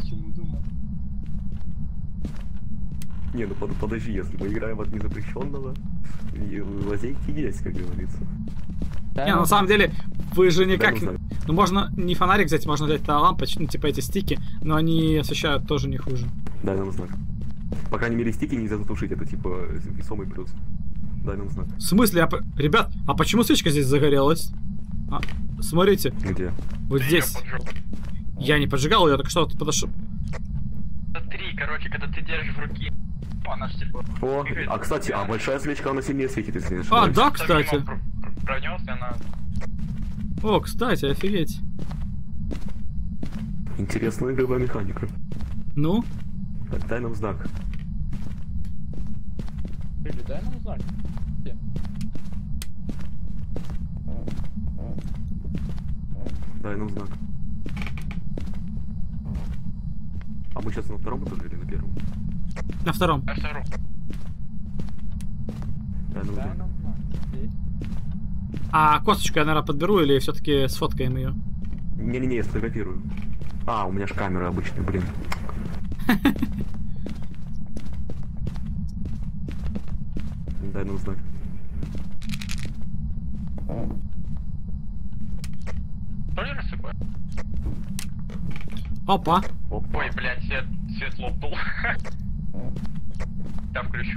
Не, ну подожди, если мы играем от незапрещенного, лазейки есть, как говорится. Не, на самом деле, вы же никак... Дай нам знак. Ну, можно не фонарик взять, можно взять лампочки, ну, типа эти стики, но они освещают тоже не хуже. Дай нам знак. По крайней мере, стики нельзя затушить, это типа весомый плюс. Дай нам знак. В смысле? Ребят, а почему свечка здесь загорелась? Смотрите, Где? вот здесь. Я не поджигал, я только что вот подошел. Смотри, короче, когда ты держишь в руке, она ж типа... О, а кстати, а большая свечка, она сильнее светит, если не А, ошибаюсь. да, кстати. Пронес, и она... О, кстати, офигеть. Интересная игровая механика. Ну? Так, дай нам знак. Или дай нам знак. Где? Дай нам знак. А мы сейчас на втором этаже или на первом? На втором. А вторую. Дай нам Дай знак. нам знак. Здесь. А косточку я, наверное, подберу или все-таки сфоткаем ее? Не-не-не, я сфотографирую. А, у меня ж камера обычная, блин. Дай нам знак. Тоже рассыпаю? Опа. Опа. Ой, блядь, свет лопнул. Я включу.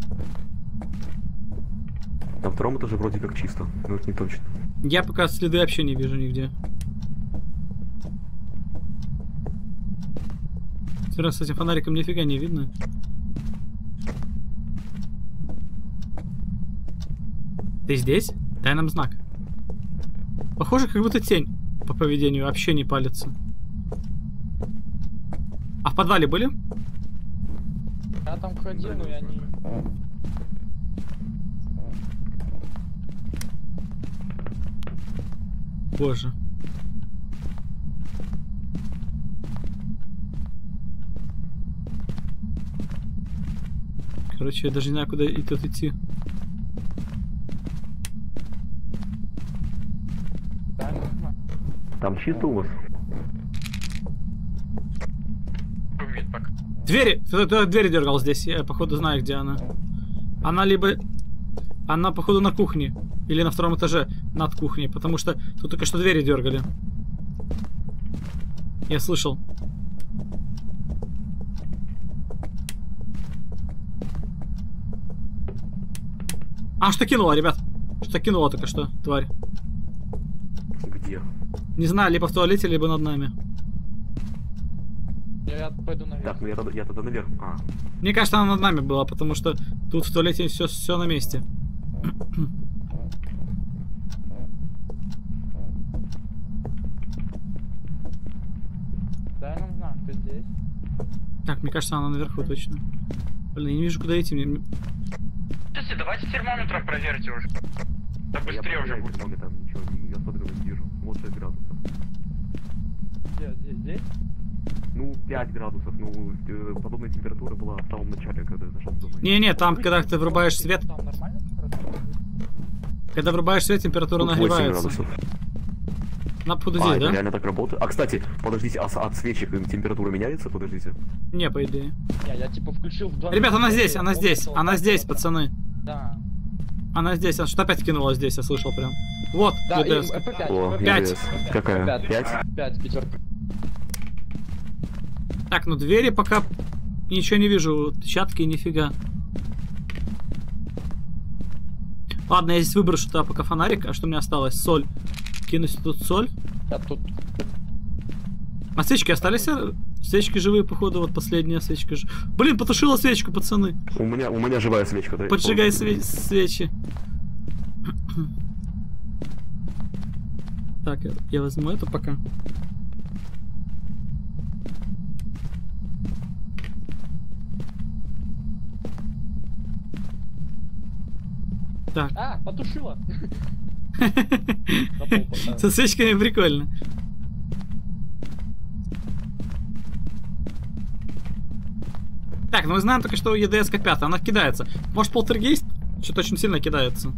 На втором этаже вроде как чисто, но это не точно. Я пока следы вообще не вижу нигде. Раз с этим фонариком нифига не видно. Ты здесь? Дай нам знак. Похоже, как будто тень по поведению вообще не палится. А в подвале были? Я там ходил, но я не... Боже. Короче, я даже не знаю, куда и тут идти. Дай нам знак. Там чисто у вас? Вид пока. Двери! Кто-то двери дергал здесь. Я, походу, знаю, где она. Она либо... Она, походу, на кухне. Или на втором этаже над кухней. Потому что тут только что двери дергали. Я слышал. А, что кинула, ребят? Что кинула только что, тварь? Где? Не знаю, либо в туалете, либо над нами. Я пойду наверх. Так, ну я тогда наверх. А, Мне кажется, она над нами была, потому что тут в туалете все на месте. Дай нам знак, ты здесь? Так, мне кажется, она наверху точно. Блин, я не вижу, куда идти. Мне... Слушайте, давайте термометром проверьте уже. Да я быстрее уже проверяю будет. термометром, ничего не, особенного не вижу. Вот 6 градусов. Где? Здесь? Ну, 5 градусов, ну, подобная температура была в самом начале, когда я зашел домой. Не-не, там, когда ты врубаешь свет, Там нормально температура? когда врубаешь свет, температура Тут 8 нагревается. градусов. На походу А, здесь, это да? реально так работает? А, кстати, подождите, а от свечек температура меняется? Подождите. Не, по идее. Не, я типа включил в 2. Ребят, она здесь, она здесь, она здесь, пацаны. Да. Она здесь, она что опять кинула здесь, я слышал прям. Вот, Да, и ЮДС. ФП5. О, Пять. ЮДС. Какая? 5? 5, пятерка. Так, ну двери пока ничего не вижу, отпечатки нифига. Ладно, я здесь выброшу туда пока фонарик, а что мне осталось? Соль. Кинуть тут соль. Я тут... А свечки остались? Свечки живые, походу, вот последняя свечка. Блин, потушила свечку, пацаны. У меня живая свечка. Да, Поджигай свечи. Так, я возьму эту пока. Так. А, потушила. На пол поставил. Со свечками прикольно. Так, ну мы знаем только, что ЕДС 5, она кидается. Может, полтергейст? Что-то очень сильно кидается.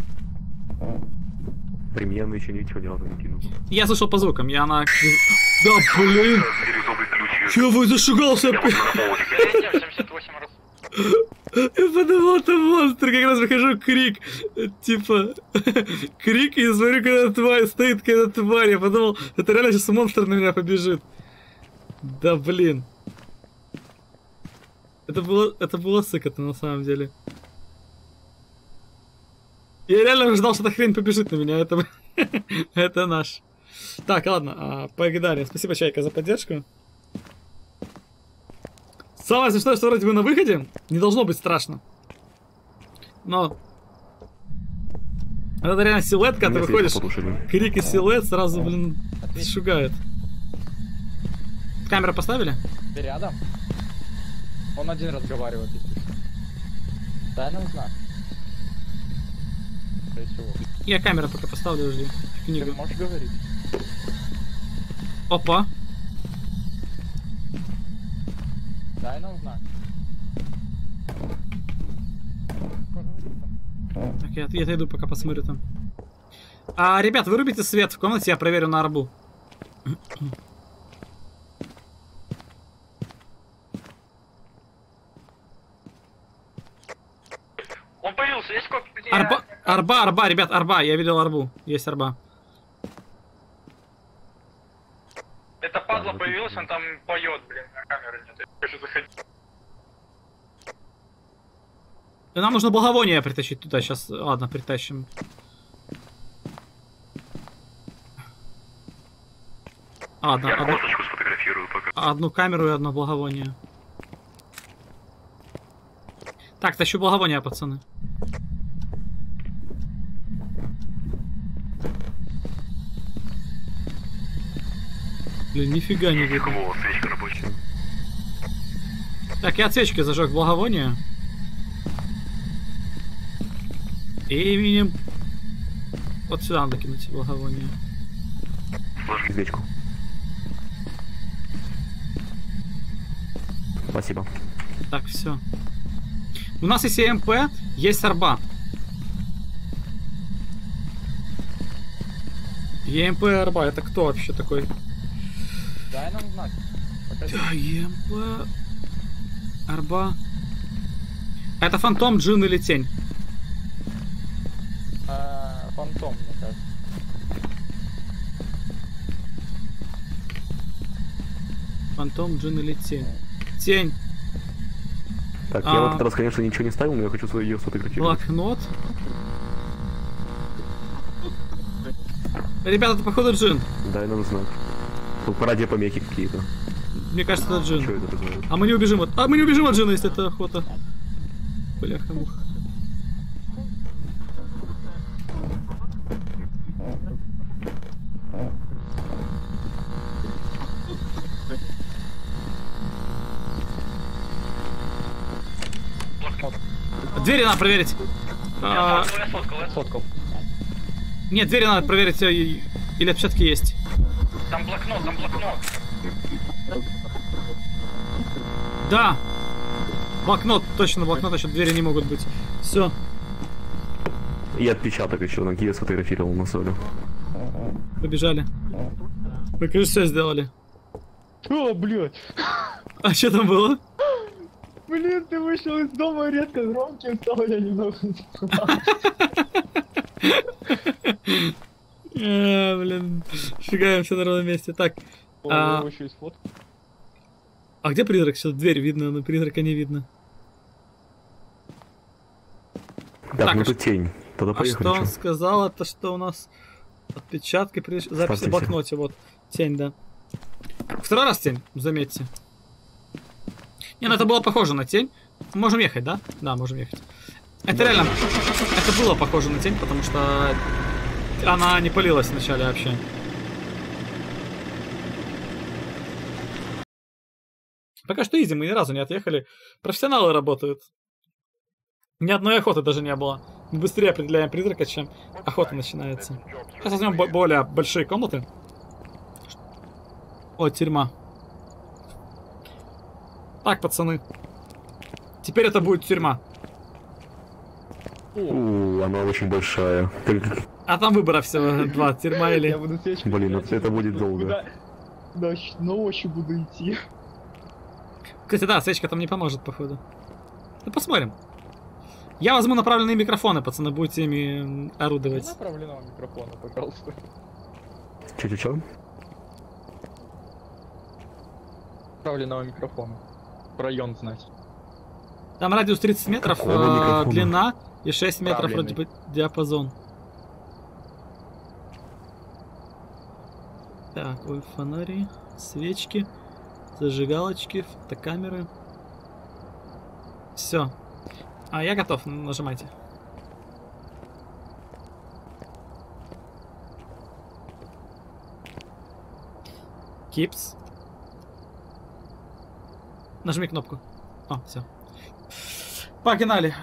При мне она еще ничего ни разу не кинул. Я слышал по звукам, и она... Да, блин! Чё вы зашугался опять? 78 раз. Я подумал, это монстр, как раз выхожу, крик, типа, крик, и смотрю, когда тварь, стоит какая-то тварь, я подумал, это реально сейчас монстр на меня побежит. Да, блин. Это было сыкотно, на самом деле. Я реально ждал, что эта хрень побежит на меня, это... Это наш. Так, ладно, погнали. Спасибо, Чайка, за поддержку. Самое смешное, что вроде бы на выходе не должно быть страшно. Но... Это реально силуэт, когда ты выходишь, крик и силуэт сразу, блин, шугает. Камеру поставили? Ты рядом? Он один разговаривает, если что. Дай нам знак. Я камеру пока поставлю, жди. Ты Книгу. можешь говорить? Опа. Дай нам знак. Так, я отойду, пока посмотрю там. Ребят, вырубите свет в комнате, я проверю на арбу. Он появился, есть сколько? Арба, ребят, арба, я видел арбу. Есть арба. Это падла появилась, он там поет, блин, на камеру нет. Я хочу заходить. Нам нужно благовоние притащить туда. Сейчас, ладно, притащим. Ладно, Я фоточку сфотографирую пока. одну камеру и одно благовоние. Так, тащу благовоние, пацаны. Блин, нифига не видно. Во, свечка рабочая. Так, я от свечки зажег благовоние. И именем... Вот сюда надо кинуть благовоние. Сложи свечку. Спасибо. Так, все. У нас есть ЕМП, есть арба. ЕМП и арба, это кто вообще такой? Дай нам знак. Покажи. ЕМП... Арба... Это фантом, джин или тень? Фантом, мне кажется. Фантом, джин или тень? Тень. Так, я в этот раз, конечно, ничего не ставил, но я хочу ее сфотографировать. Блокнот. Ребята, это походу джин. Дай нам знак. Тут по радиопомехи какие-то. Мне кажется, это джин. Что это такое? А мы не убежим от... мы не убежим от джина, если это охота. Бляха-муха. Двери надо проверить. Я сфоткал. Сфоткал. Нет, двери надо проверить, или отпечатки есть. Там блокнот, Да. Блокнот, точно, блокнот, еще двери не могут быть. Все. И отпечаток еще, на я сфотографировал на соле. Побежали. Мы, кажется, все сделали. О, блядь. А что там было? Блин, ты вышел из дома резко громким стал, я немного... Блин. Фигаем все на ровном месте. Так. О, еще и сфоткал. А где призрак? Сейчас дверь видно, но призрака не видно. Так, ну тут тень. Тогда А поехали. что он сказал? Это что у нас отпечатки, записи в блокноте. Вот, тень, да. Второй раз тень, заметьте. Не, ну это было похоже на тень. Можем ехать, да? Да, можем ехать. Это реально... Это было похоже на тень, потому что... Она не палилась вначале вообще. Пока что изи, мы ни разу не отъехали. Профессионалы работают. Ни одной охоты даже не было. Мы быстрее определяем призрака, чем охота начинается. Сейчас возьмем более большие комнаты. О, тюрьма. Так, пацаны. Теперь это будет тюрьма. Она очень большая. А там выбора всего два. Тюрьма Я или... буду свечку... Блин, это будет долго. Да, ночью буду идти. Кстати, да, свечка там не поможет, походу. Ну, посмотрим. Я возьму направленные микрофоны, пацаны, будете ими орудовать. Направленного микрофона, пожалуйста. Чё? Направленного микрофона. Район знать. Там радиус 30 метров, Какого микрофона? длина и 6 метров вроде бы диапазон. Так, ой, фонари, свечки, зажигалочки, фотокамеры. Все. А я готов, нажимайте. Кипс. Нажми кнопку. О, все. Погнали.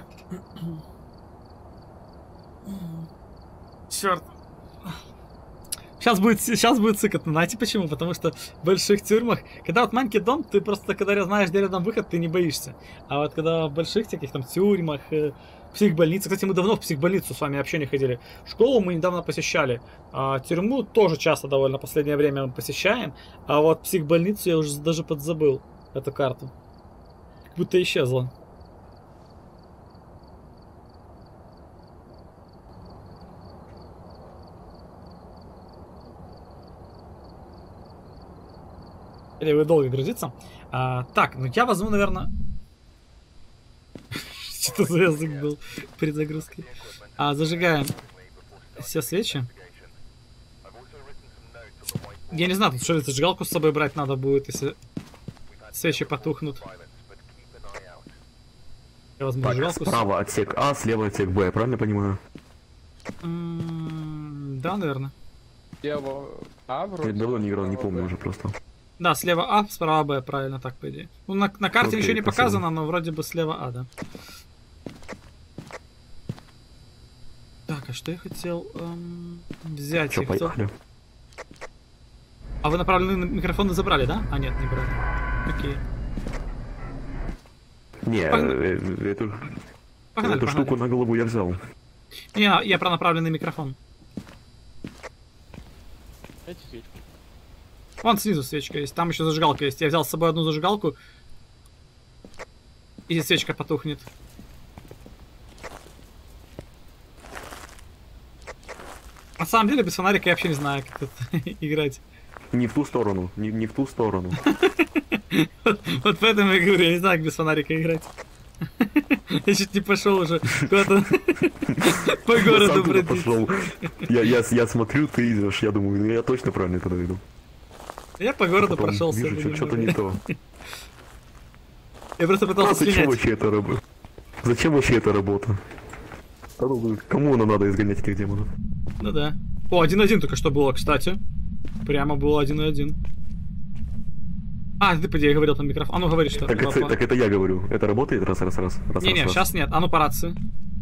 Черт. Сейчас будет сыкотно. Знаете почему? Потому что в больших тюрьмах, когда вот маленький дом, ты просто, когда знаешь, где рядом выход, ты не боишься. А вот когда в больших таких там тюрьмах, психбольницах, кстати, мы давно в психбольницу с вами вообще не ходили. Школу мы недавно посещали. А тюрьму тоже часто довольно в последнее время мы посещаем. А вот психбольницу я уже даже подзабыл, эту карту. Как будто исчезла. Или вы долго грузится. Так, ну я возьму, наверное... Что за язык был перед загрузкой? Зажигаем все свечи. Я не знаю, тут что ли зажигалку с собой брать надо будет, если свечи потухнут. Я возьму Так, зажигалку. справа отсек А, слева отсек Б, я правильно понимаю? Да, наверное. Слева А вроде. Я давно не играл, не помню уже просто. Да, слева А, справа Б, правильно так, по идее. Ну, на карте Окей, ничего не спасибо. показано, но вроде бы слева А, да. Так, а что я хотел взять? Че, Я хотел- поехали? А вы направленные микрофоны забрали, да? А, нет, не брали. Окей. Не, эту Погнали. штуку на голову я взял. Не, я про направленный микрофон. Эти свечки. Вон снизу свечка есть, там еще зажигалка есть. Я взял с собой одну зажигалку. И свечка потухнет. На самом деле, без фонарика я вообще не знаю, как тут играть. Не в ту сторону, не в ту сторону. Вот поэтому я говорю, я не знаю, как без фонарика играть. Я чуть не пошел уже куда-то по городу Сам туда бродить. пошел. Я смотрю, ты идешь, я думаю, ну я точно правильно туда иду. Я по городу Потом прошелся. вижу, что-то не то. Я просто пытался Зачем слинять. вообще это работа? Зачем вообще эта работа? Кому она надо изгонять этих демонов? Ну да. О, 1-1 только что было, кстати. Прямо было 1-1. Ты, по идее, говорил там микрофон. А ну говори, что. Так это я говорю. Это работает? Раз. Не-не, сейчас нет. А ну по рации.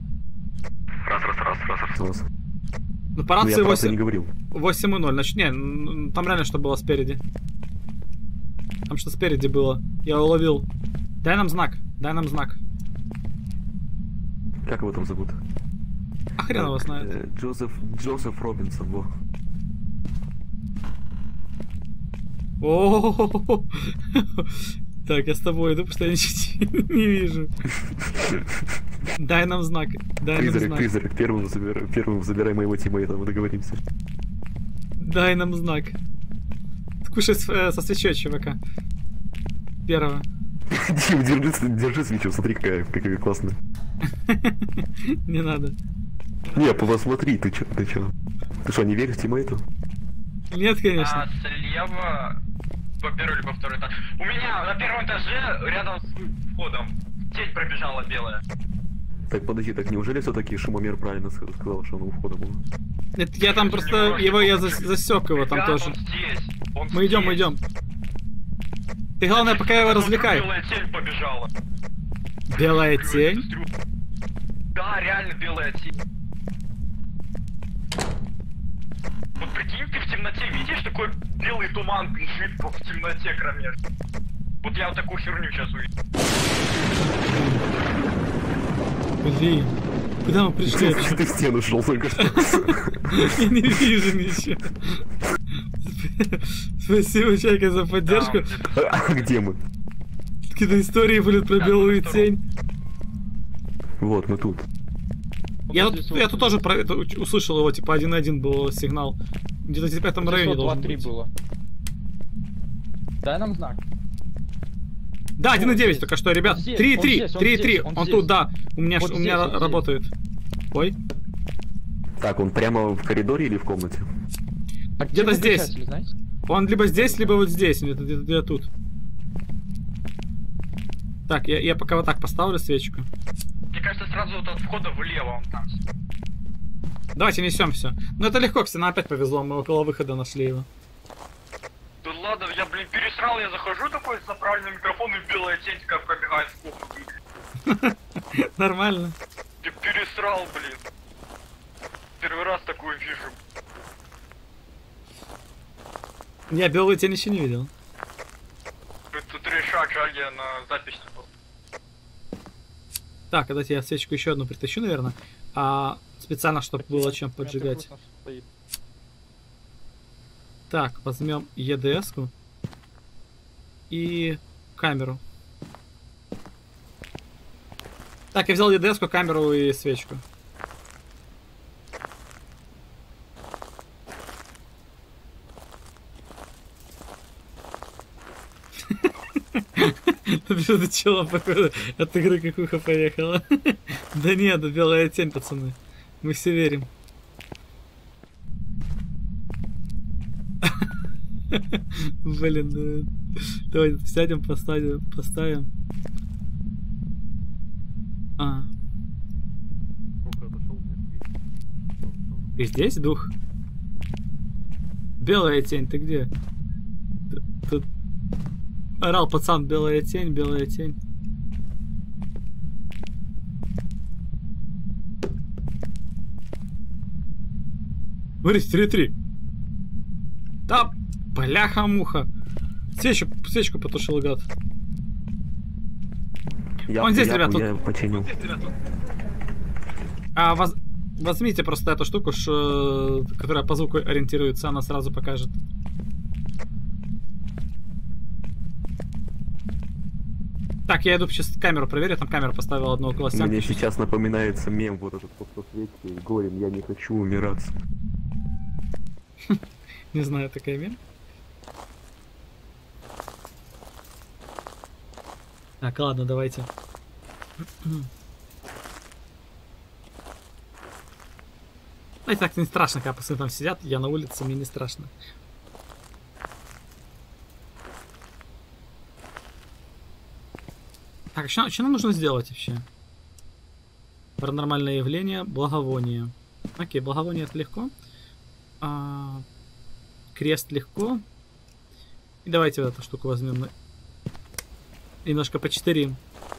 Раз. Ну по Ну, рации я про это 8... не говорил. 8-0. Значит, не, там реально что было спереди. Там что спереди было. Я уловил. Дай нам знак. Как его там зовут? А хрен его знает. Джозеф Робинсон, во. О, так, я с тобой иду, потому что я ничего не вижу. Дай нам знак. Призрак, первым забирай моего тиммейта, мы договоримся. Дай нам знак. Кушай со свечой, чувака. Первого. Дим, держи свечу, смотри, какая классная. Не надо. Не, посмотри, ты чё? Ты что, не веришь тиммейту? Нет, конечно. Слева по первый либо второй этаж. У меня на первом этаже рядом с входом тень пробежала белая. Так, подожди, так неужели все-таки шумомер правильно сказал, что он у входа был? Нет, я там просто я засек его там Ребят, тоже. Он здесь. Мы идем. Ты главное, пока его развлекай. Белая тень побежала. Белая тень? Да, реально белая тень. Вот прикинь, ты в темноте видишь, такой белый туман бежит в темноте кромешной. Вот я вот такую херню сейчас увидел. Блин. Куда мы пришли вообще? Ты в стену шел только что. Я не вижу ничего. Спасибо, Чайка, за поддержку. А где мы? Какие-то истории были про белую тень. Вот, мы тут. Я тут тоже про это услышал его, типа 1-1 был сигнал. Где-то в этом районе должен 2-3 быть. было. Дай нам знак. Да, 1-9 только что, ребят. Он здесь, 3-3, он он здесь. тут, да. У меня Вот здесь, вот здесь. работает. Ой. Так, он прямо в коридоре или в комнате? А Где-то где здесь. выключатели, знаете? Он либо здесь, либо вот здесь, где-то тут. Так, я пока вот так поставлю свечку. Мне кажется, сразу вот от входа влево он там. Давайте несем все. Ну это легко, кстати, нам опять повезло, мы около выхода нашли его. Да ладно, я, блин, пересрал, я захожу такой с направленным микрофоном, и белая тень как пробегает в кухню. Нормально. Я пересрал, блин. Первый раз такую вижу. Я белую тень еще не видел. Тут решать, жаль, я на запись не был. Так, давайте я свечку еще одну притащу, наверное. Специально, чтобы было чем поджигать. Так, возьмем ЕДС-ку и камеру. Так, я взял ЕДС-ку, камеру и свечку. До чего, походу, от игры как ухо поехала. Да нет, белая тень, пацаны. Мы все верим. Блин, давайте сядем, поставим. И здесь дух? Белая тень, ты где? Тут орал пацан, белая тень, белая тень. Смотри, 3-3. Да, бляха-муха. Свечку потушил, гад. Он здесь, ребят, тут. Я починил. Возьмите просто эту штуку, которая по звуку ориентируется, она сразу покажет. Так, я иду сейчас камеру проверю, там камеру поставил одну около стенки. Мне сейчас напоминается мем вот этот, кто свечки, горем, я не хочу умирать. Не знаю, такая мем. Так, ладно, давайте. Знаете, так не страшно, когда пацаны там сидят, я на улице, мне не страшно. Так, что нам нужно сделать вообще? Паранормальное явление, благовоние. Окей, благовоние это легко. Крест легко. И давайте вот эту штуку возьмем. Немножко почтырим.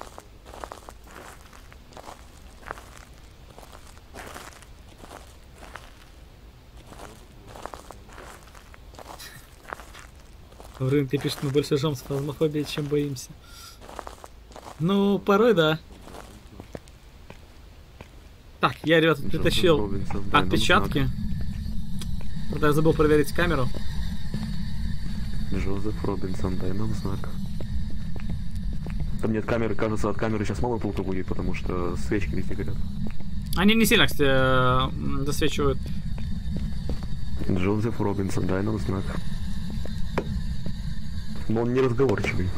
В рынке пишет, мы больше жжем с фазмофобией, чем боимся. Ну, порой да. Так, я, ребята, притащил отпечатки. Правда, я забыл проверить камеру. Джозеф Робинсон, дай нам знак. Там нет камеры, кажется, от камеры сейчас мало толку будет, потому что свечки везде горят. Они не сильно, кстати, досвечивают. Джозеф Робинсон, дай нам знак. Но он не разговорчивый.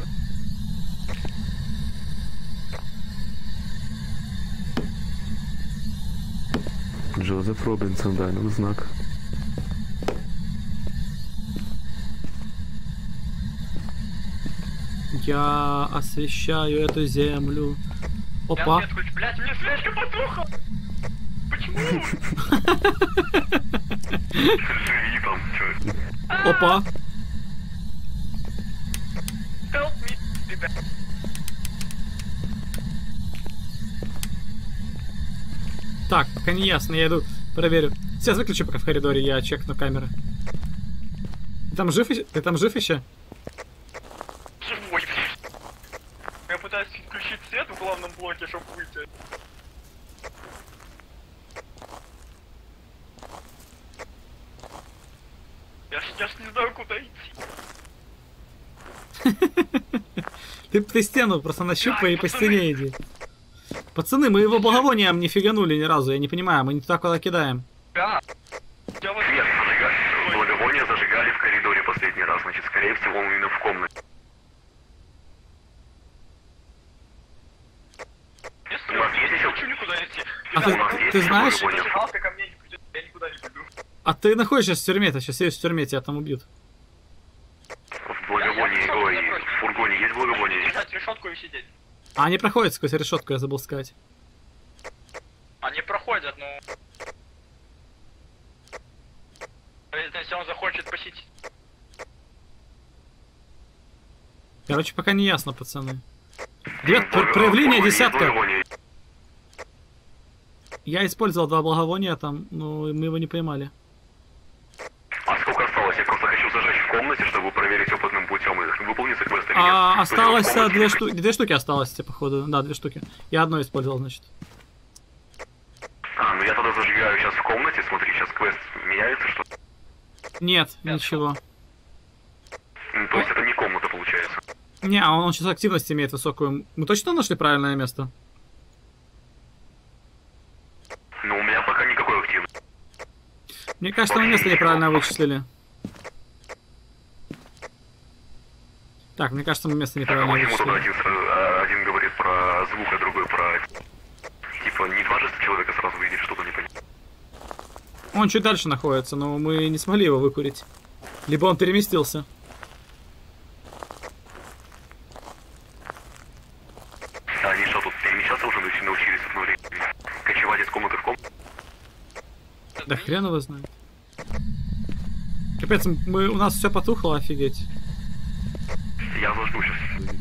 Джозеф Робинсон, дай нам знак. Я освещаю эту землю. Опа. Блять, мне свечка потухла! Почему? Живи там, чё? Опа. Help me, ребят. Так, пока не ясно, я иду проверю. Сейчас выключу пока в коридоре, я чекну камеры. Ты там жив еще? Живой, блядь. Я пытаюсь включить свет в главном блоке, чтобы выйти. Я ж не знаю, куда идти. Ты стену просто нащупай и по стене иди. Пацаны, мы его благовонием не фиганули ни разу, я не понимаю, мы не туда куда кидаем. Да. Я вот... Нет, благовония зажигали в коридоре последний раз, значит, скорее всего, он именно в комнате. У нас есть еще... Хочу никуда идти. А ты знаешь... Я никуда не пойду. А ты находишься в тюрьме-то, сейчас я в тюрьме, тебя там убьют. благовоние, есть благовоние. Держать решетку и сидеть. А они проходят сквозь решетку, я забыл сказать. Они проходят, ну... Если он захочет посетить. Короче, пока не ясно, пацаны. Ребят, проявление десятка. Я использовал 2 благовония там, но мы его не поймали. А сколько осталось? Я просто хочу зажечь в комнате, чтобы проверить опытным путем, выполнится квест или нет. Осталось 2 штуки. 2 штуки осталось, походу. Да, 2 штуки. Я одно использовал, значит. Ну я тогда зажигаю сейчас в комнате, смотри, сейчас квест меняется, что? Нет, ничего. То есть это не комната получается. Не, он сейчас активность имеет высокую. Мы точно нашли правильное место? Ну у меня пока никакой активности. Мне кажется, мы место неправильно вычислили. Так, мне кажется, мы место неправильно Почему тогда вычислили. один говорит про звук, а другой про... Типа не 2 человека сразу видит, что-то не понятно. Он чуть дальше находится, но мы не смогли его выкурить. Либо он переместился. Они что, тут перемещаться уже научились одно время? Кочевать из комнаты в комнату? Да хрен его знает. Капец, у нас все потухло, офигеть. Я зажгу сейчас.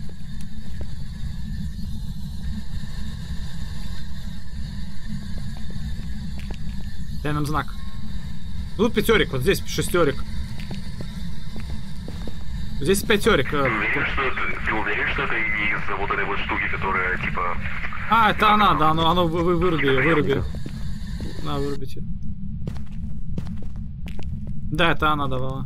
Дай нам знак. Тут 5, вот здесь 6. Здесь 5. Ты уверен, что это не из-за вот этой вот штуки, которая типа... А, это она, да, оно выруби ее, выруби. На, вырубите. Да, это она давала.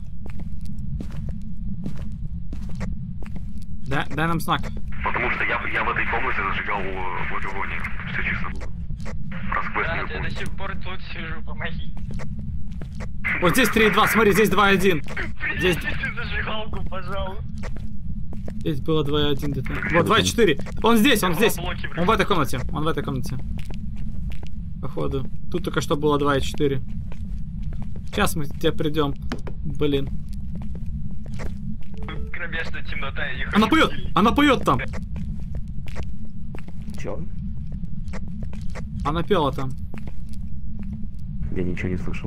Да, дай нам знак. Потому что я в этой комнате зажигал благовоние. Все чисто было. Да, я до сих пор тут сижу, помоги. Вот здесь 3,2, смотри, здесь 2,1. Здесь... Принесите зажигалку, пожалуйста. Здесь было 2,1 где-то. Вот 2,4. Он здесь, он здесь. Он в этой комнате. Он в этой комнате. Походу. Тут только что было 2,4. Сейчас мы к тебе придем. Блин. Кромешная темнота, я не хочу. Она поет! Она поет там! Чё? Она пела там. Я ничего не слышал.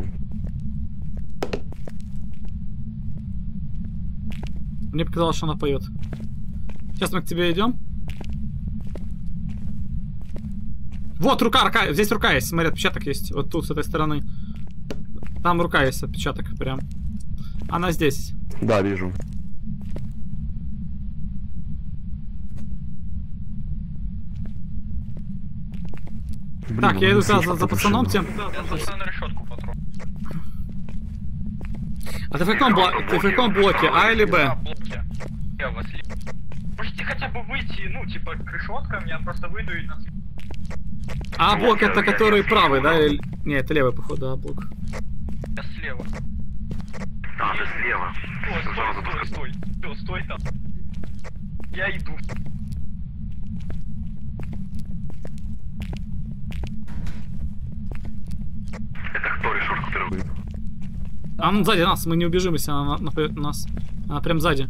Мне показалось, что она поет. Сейчас мы к тебе идем. Вот рука, здесь рука есть. Смотри, отпечаток есть. Вот тут, с этой стороны. Там рука есть, отпечаток прям. Она здесь. Да, вижу. Блин, так, я иду за пацаном тем. Я зашел на решетку потрогал. А ты в каком блоке? А или Б? Блоке. Я вас можете хотя бы выйти, ну, типа, к решеткам, я просто выйду и нас... А блок это который правый, да? Или... Не, это левый, походу, А блок. Я слева. А, ты слева. Стой там. Я иду. Это кто решил, который выйдет? Она сзади нас, мы не убежим, если она нападет на нас. Она прям сзади.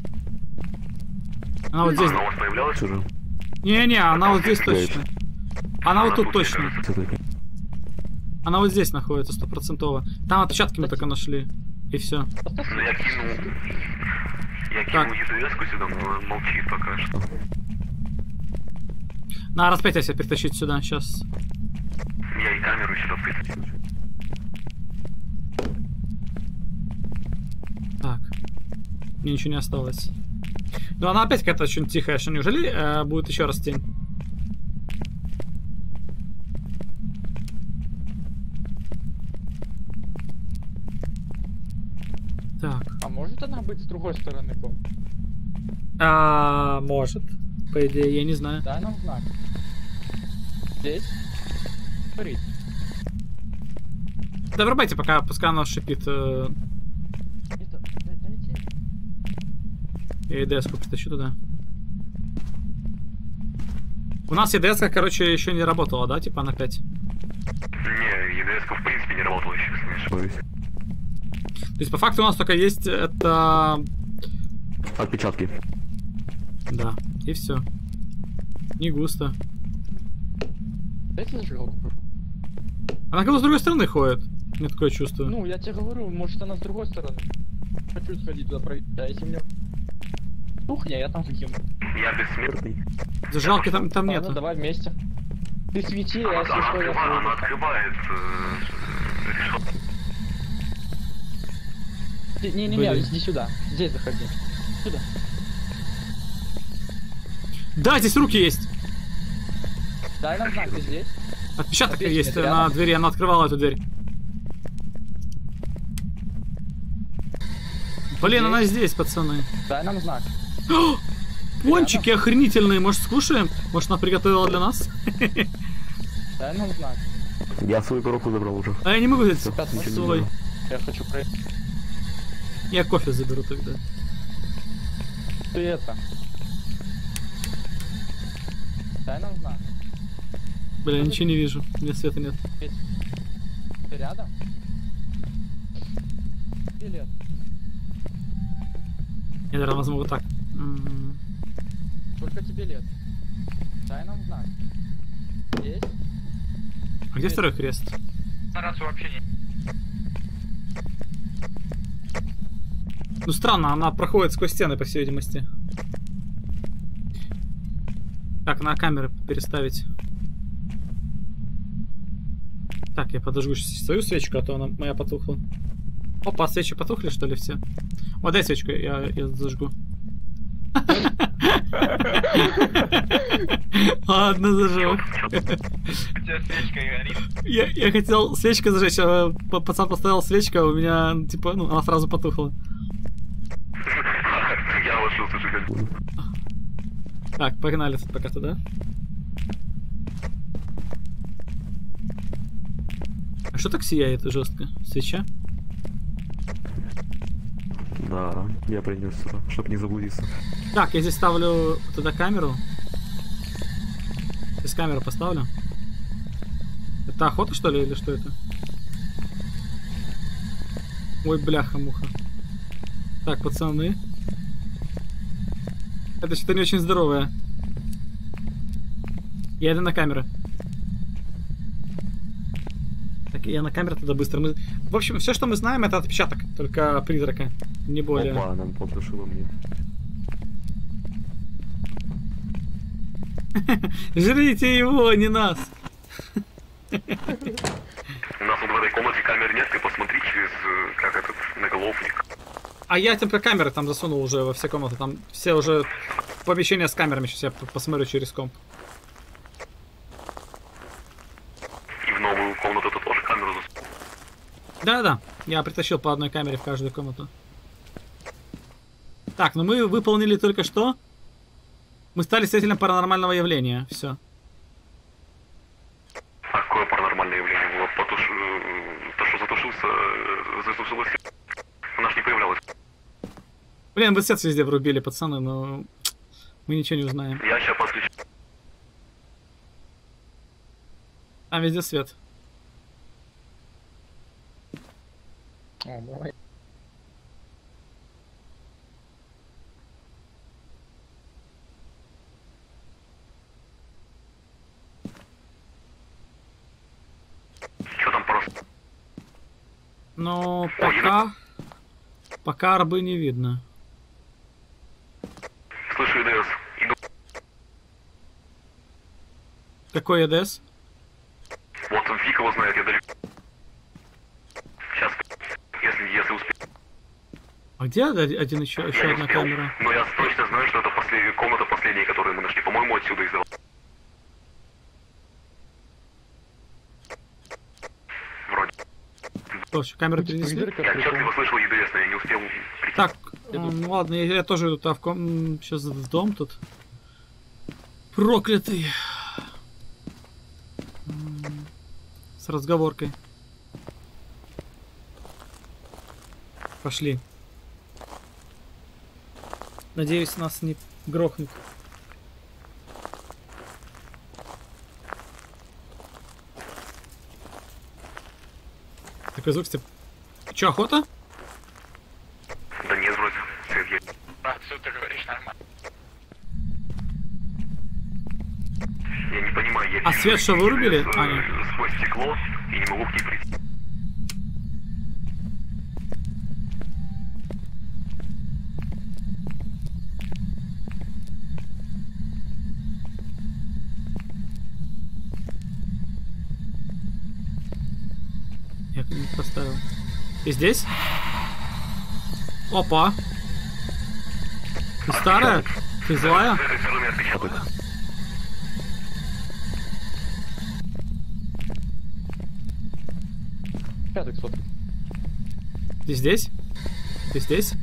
Она вот здесь. Она у вас появлялась уже? Не-не, она вот здесь точно. Она вот тут точно. Она вот здесь находится, 100%. Там отпечатки мы только нашли. И все. Ну я кинул... Я кинул EDS-ку сюда, но он молчит пока что. На распятие себя перетащить сюда, сейчас. Я и камеру сюда притащил. Так. Мне ничего не осталось. Ну она опять какая-то очень тихая, что неужели будет еще раз тень? Так. А может она быть с другой стороны комнаты? Может. По идее, я не знаю. Дай нам знак. Здесь? Смотрите. Да врубайте, пока, пускай она шипит. Я EDS-ку притащу туда. У нас EDS-ка, короче, еще не работала, да? Типа на 5. Не, EDS-ка в принципе не работала еще, если не ошибаюсь. То есть по факту у нас только есть это... Отпечатки. Да, и все. Не густо. Дайте зажигалку. Она как бы с другой стороны ходит. У меня такое чувство. Ну, я тебе говорю, может она с другой стороны. Хочу сходить туда проверить, а если мне... Кухня, я там закину. Я бессмертный. Зажигалки там Ну, нету. давай вместе. Ты свети, а если Она, что, я она свою. открывает решетку. Не-не-не, Блин. иди сюда. Здесь заходи. Сюда. Да, здесь руки есть. Дай нам знак, ты здесь. Отпечаток Опять есть нет, на рядом. двери, она открывала эту дверь. Блин, Здесь? она здесь, пацаны. Дай нам знак. Пончики охренительные, может скушаем? Может она приготовила для нас? Дай нам знак. Я свою коробку забрал уже. А я не могу взять Ребят, мы свой. Я хочу проверить. Я кофе заберу тогда. Ты это. Дай нам знак. Бля, ничего не вижу. У меня света нет. Ты рядом? Билет. Я, наверное, возьму вот так. Только тебе лет. Дай нам знак. Есть? А где второй крест? На рацию вообще нет. Ну странно, она проходит сквозь стены, по всей видимости. Так, на камеры переставить. Так, я подожгу сейчас свою свечку, а то она моя потухла. Опа, свечи потухли, что ли, все? О, дай свечку, я зажгу. Ладно, зажег. У тебя свечка горит. Я хотел свечкой зажечь, а пацан поставил свечку, а у меня, типа, ну, она сразу потухла. Я ложился сжигать буду. Так, погнали пока туда. А что так сияет жестко? Свеча? Да, я принес сюда, чтоб не заблудиться. Так, я здесь ставлю туда камеру. Здесь камеру поставлю. Это охота, что ли, или что это? Ой, бляха-муха. Так, пацаны. Это что-то не очень здоровое. Я иду на камеру. Так, я на камеру тогда быстро. В общем, все, что мы знаем, это отпечаток, только призрака. Не более. Опа, она потушила мне. Жрите его, не нас. У нас вот в этой комнате камер нет, ты посмотри через, как этот, наголовник. А я тебе камеры там засунул уже во все комнаты. Там все уже помещения с камерами. Сейчас я посмотрю через комп. И в новую комнату ты тоже камеру засунул. Да-да, я притащил по одной камере в каждую комнату. Так, ну мы выполнили только что. Мы стали свидетелем паранормального явления. Все. А какое паранормальное явление было? То, что затушилось, она ж не появлялась. Блин, вы свет везде врубили, пацаны, но мы ничего не узнаем. Я сейчас подключу. Там везде свет. О, давай. Что там просто? Но пока арбы не видно. Слышу ИДС. Иду. Какой ЕДС? Вот он фиг его знает, я далеко. Сейчас, если успею. А где один еще Я не одна успел. камера? Но я точно знаю, что это комната последняя, которую мы нашли. По-моему, отсюда издал. Вроде. Слушай, камеру перенесли? Призрака Я прикол. отчетливо слышал ЕДС, но я не успел прийти. Так, ну ладно, я тоже иду туда сейчас в дом тут. Проклятый. С разговоркой. Пошли. Надеюсь, нас не грохнут. Такой звук, Степ. Че, охота? Да нет, вроде. Свет есть. Рацию ты говоришь нормально. Я не понимаю, я А свет что, вырубили? А, нет. сквозь стекло и не могу к ней прийти. Я не поставил. Ты здесь? Опа. Ты старая? Ты злая? Пятый сотый. Ты здесь? Ты здесь?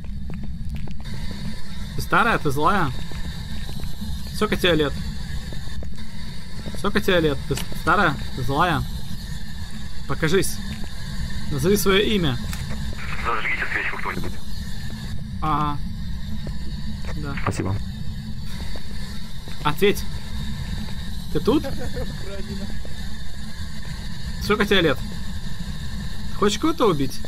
Ты старая? Ты злая? Сколько тебе лет? Сколько тебе лет? Ты старая? Ты злая? Покажись. Назови свое имя. Зажгите свечку кто-нибудь. Ага. Да. Спасибо. Ответь. Ты тут? Сколько тебе лет? Хочешь кого-то убить?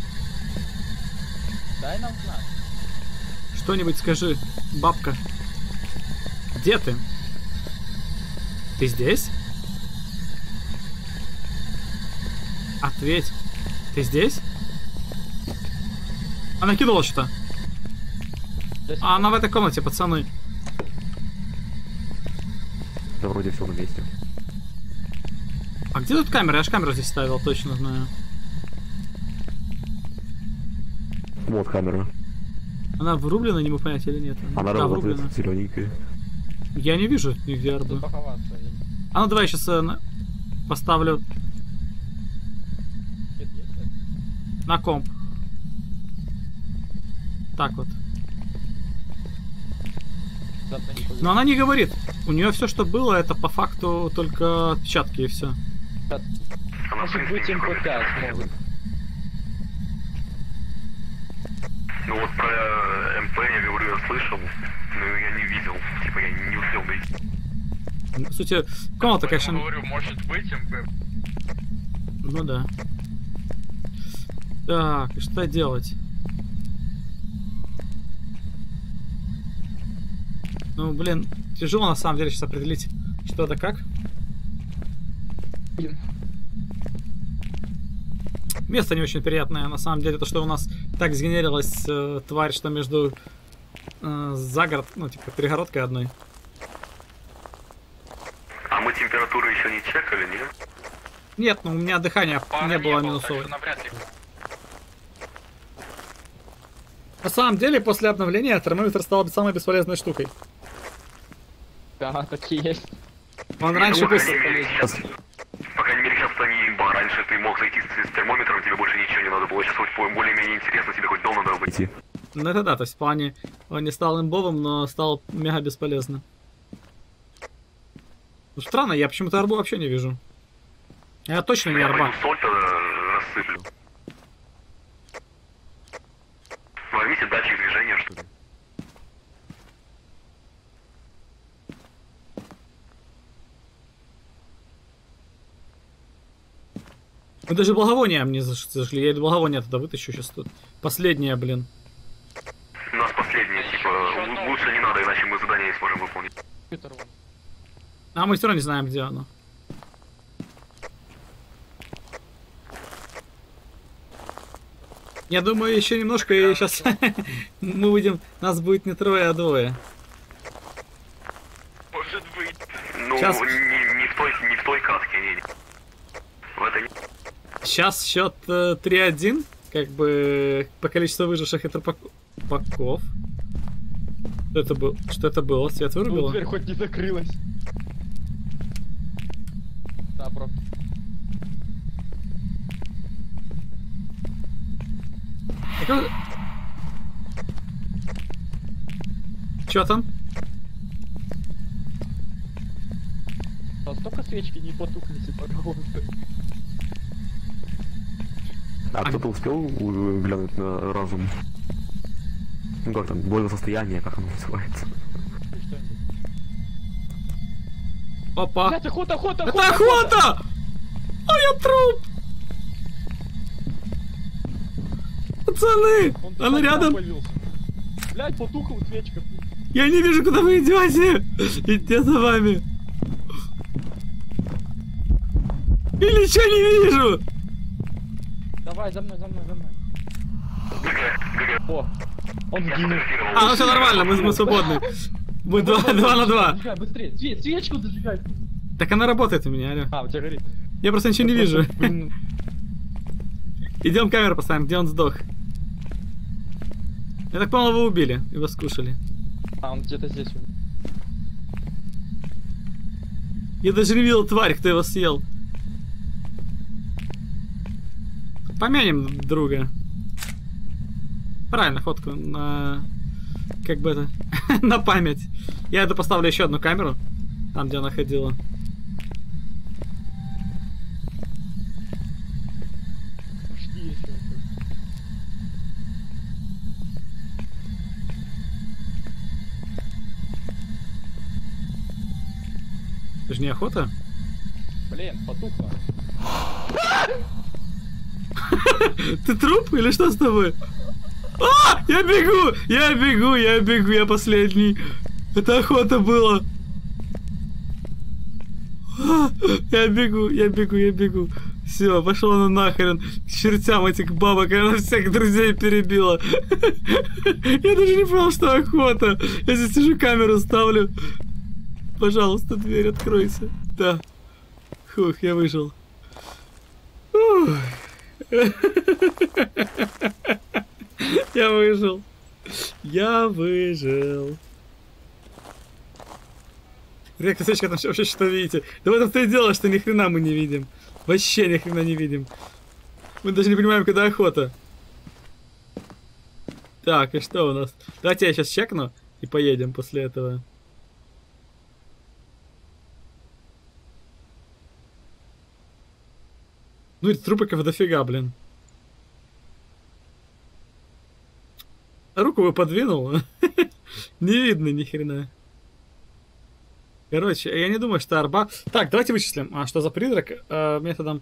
Дай нам знак. Что-нибудь скажи, бабка. Где ты? Ты здесь? Ответь. Ты здесь? Она кинула что-то. А она в этой комнате, пацаны. Да вроде все на месте. А где тут камера? Я же камеру здесь ставил, точно знаю. Вот камера. Она врублена, не могу понять или нет. Она Да, работает, врублена. зелененькая. Я не вижу нигде арбы. Поховаться. А ну давай я сейчас поставлю на комп. Так вот. Но она не говорит. У нее все, что было, это по факту только отпечатки и все. Может быть МП5 могут. Ну вот про МП я говорю, я слышал, но я не видел. Типа я не успел найти. По сути, комната, конечно... говорю, может быть МП. Ну да. Так, и что делать? Ну, блин, тяжело на самом деле сейчас определить, что это как. Место не очень приятное, на самом деле, то, что у нас так сгенерилась тварь, что между загород, ну, типа, перегородкой одной. А мы температуру еще не чекали, нет? Нет, ну, у меня дыхание не было так минусовое. что навряд ли. На самом деле, после обновления термометр стал самой бесполезной штукой. Да, такие есть. Он раньше был... Сейчас, по крайней мере, сейчас это не имба. Раньше ты мог зайти с термометром, тебе больше ничего не надо было. Сейчас хоть более-менее интересно, тебе хоть дом надо обойти. Ну это да, то есть в плане он не стал имбовым, но стал мега бесполезным. Ну, странно, я почему-то арбу вообще не вижу. Я точно не Я арба. пойду соль тогда рассыплю. Возьмите датчик движения, что ли. Мы даже благовония мне зашли. Я это благовония туда вытащу сейчас тут. Последнее, блин. У нас последнее, типа, лучше не надо, иначе мы задание не сможем выполнить. А мы все равно не знаем, где оно. Я думаю, еще немножко и сейчас мы выйдем. Нас будет не трое, а двое. Может быть. Ну, Сейчас. не в той катке, не. В этой... Сейчас счет 3-1. Как бы по количеству выживших и трупаков. Что это было? Что это было? Свет Ну, вырубило? дверь хоть не закрылась. Да, бро. Чё там? А столько свечки не потухните, пожалуйста. А кто-то успел глянуть на разум? Ну как там, благосостояние, как оно называется? Опа! Блять, охота, охота, Это охота! А я труп! Пацаны! Она рядом! Блять, потухла свечка. Я не вижу, куда вы идете! Идите за вами! И ничего не вижу! Давай, за мной. О, он сгинул. А, ну все нормально, мы свободны. Мы 2 на 2. Зажигай, быстрее, свечку зажигай. Так она работает у меня, алё. А, у тебя горит. Я просто ничего не вижу. Блин, Идем камеру поставим, где он сдох. Я так понял, его убили, его скушали. а, он где-то здесь. Я даже не видел тварь, кто его съел. Помянем друга. Правильно, фотку на... Как бы это... на память. Я это поставлю еще одну камеру. Там, где она ходила. Жди еще. Это же не охота? Блин, потухло. Ты труп или что с тобой? А! Я бегу, я последний. Это охота была. А! Я бегу. Все, пошла она нахрен. К чертям этих бабок, она всех друзей перебила. Я даже не понял, что охота. Я здесь сижу, камеру ставлю. Пожалуйста, дверь откройся. Да. Хух, я выжил. Ух. Я выжил. Ректорсечка, там вообще что видите? Да в этом-то и дело, что ни хрена мы не видим. Вообще ни хрена не видим. Мы даже не понимаем, когда охота. Так, и что у нас? Давайте я сейчас чекну и поедем после этого. Ну и трупиков дофига, блин. Руку бы подвинул. Не видно ни хрена. Короче, я не думаю, что арба... Так, давайте вычислим, что за призрак методом...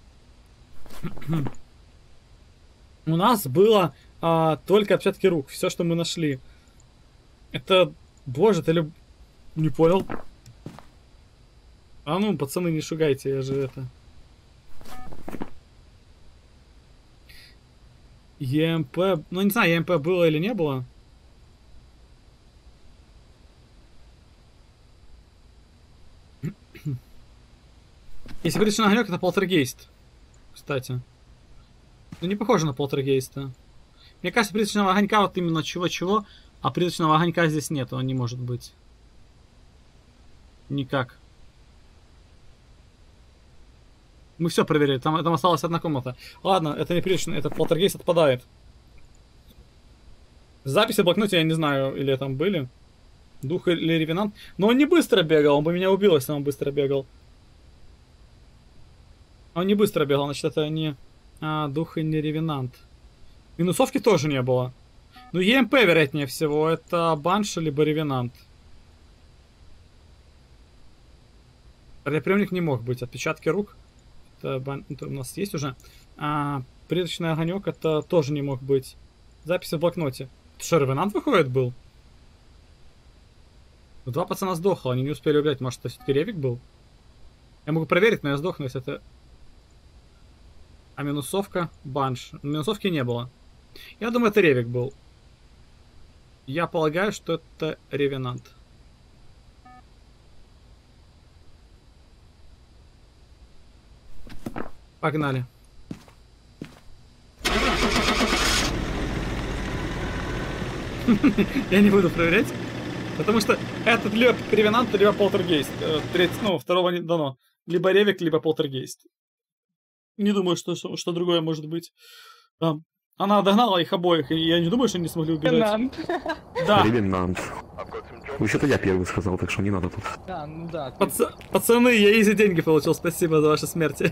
У нас было только отпечатки рук. Все, что мы нашли. Это... Боже, ты не понял. А ну, пацаны, не шугайте, я же это... ЕМП... Ну, не знаю, ЕМП было или не было. Если призрачный огонек, это полтергейст. Кстати. Ну, не похоже на полтергейста. Мне кажется, призрачного огонька вот именно чего-чего, а призрачного огонька здесь нет, он не может быть. Никак. Мы все проверили, там осталась одна комната. Ладно, это не призрачный, это полтергейст отпадает. Записи в блокноте я не знаю, или там были. Дух или ревенант. Но он не быстро бегал, он бы меня убил, если он быстро бегал. Он не быстро бегал, значит это не дух и не ревенант. Минусовки тоже не было. Ну ЕМП, вероятнее всего, это банш либо ревенант. Радиоприемник не мог быть, отпечатки рук. Это у нас есть уже. Призрачный огонек это тоже не мог быть. Записи в блокноте. Это что, ревенант выходит был? Два пацана сдохло, они не успели убить. Может, это все-таки ревик был? Я могу проверить, но я сдохну, если это... А минусовка, банш. Минусовки не было. Я думаю, это ревик был. Я полагаю, что это ревенант. Погнали. Я не буду проверять. Потому что этот либо ревенант, либо полтергейст. Ну, второго не дано. Либо ревик, либо полтергейст. Не думаю, что другое может быть. Она догнала их обоих, и я не думаю, что они смогли убежать. Ревенант. Да. Ревенант. Вообще-то я первый сказал, так что не надо тут. Да, ну да. Пацаны, я изи деньги получил, спасибо за ваши смерти.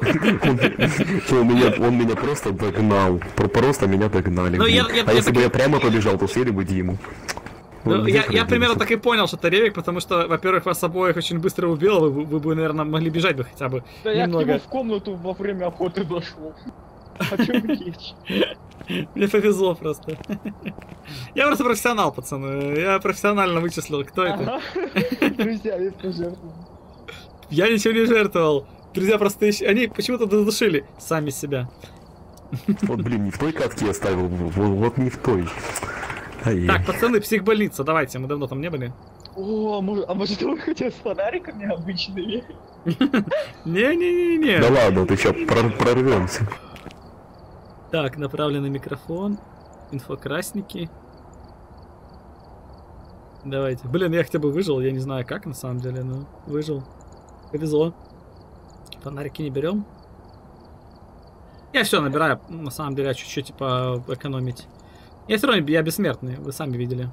Он меня просто догнал. Просто меня догнали. А если бы я прямо побежал, то съели бы Диму. Ну, я примерно так и понял, что это ревик, потому что, во-первых, вас обоих очень быстро убило, вы бы, наверное, могли бежать бы хотя бы Да немного. я к нему в комнату во время охоты дошел. О чем речь? Мне повезло просто. Я просто профессионал, пацаны. Я профессионально вычислил, кто это. Друзья, я пожертвовал. Я ничего не жертвовал. Друзья просто они почему-то задушили сами себя. Вот, блин, не в той катке я ставил, вот не в той. Так, пацаны, психбольница, давайте, мы давно там не были. О, может вы хотите с фонариками обычными? Не-не-не-не. Да ладно, ты чё, прорвемся. Так, направленный микрофон, инфокрасники. Давайте. Блин, я хотя бы выжил, я не знаю как на самом деле, но выжил. Повезло. Фонарики не берем. Я все набираю, на самом деле, чуть-чуть типа экономить. Я все равно, я бессмертный, вы сами видели.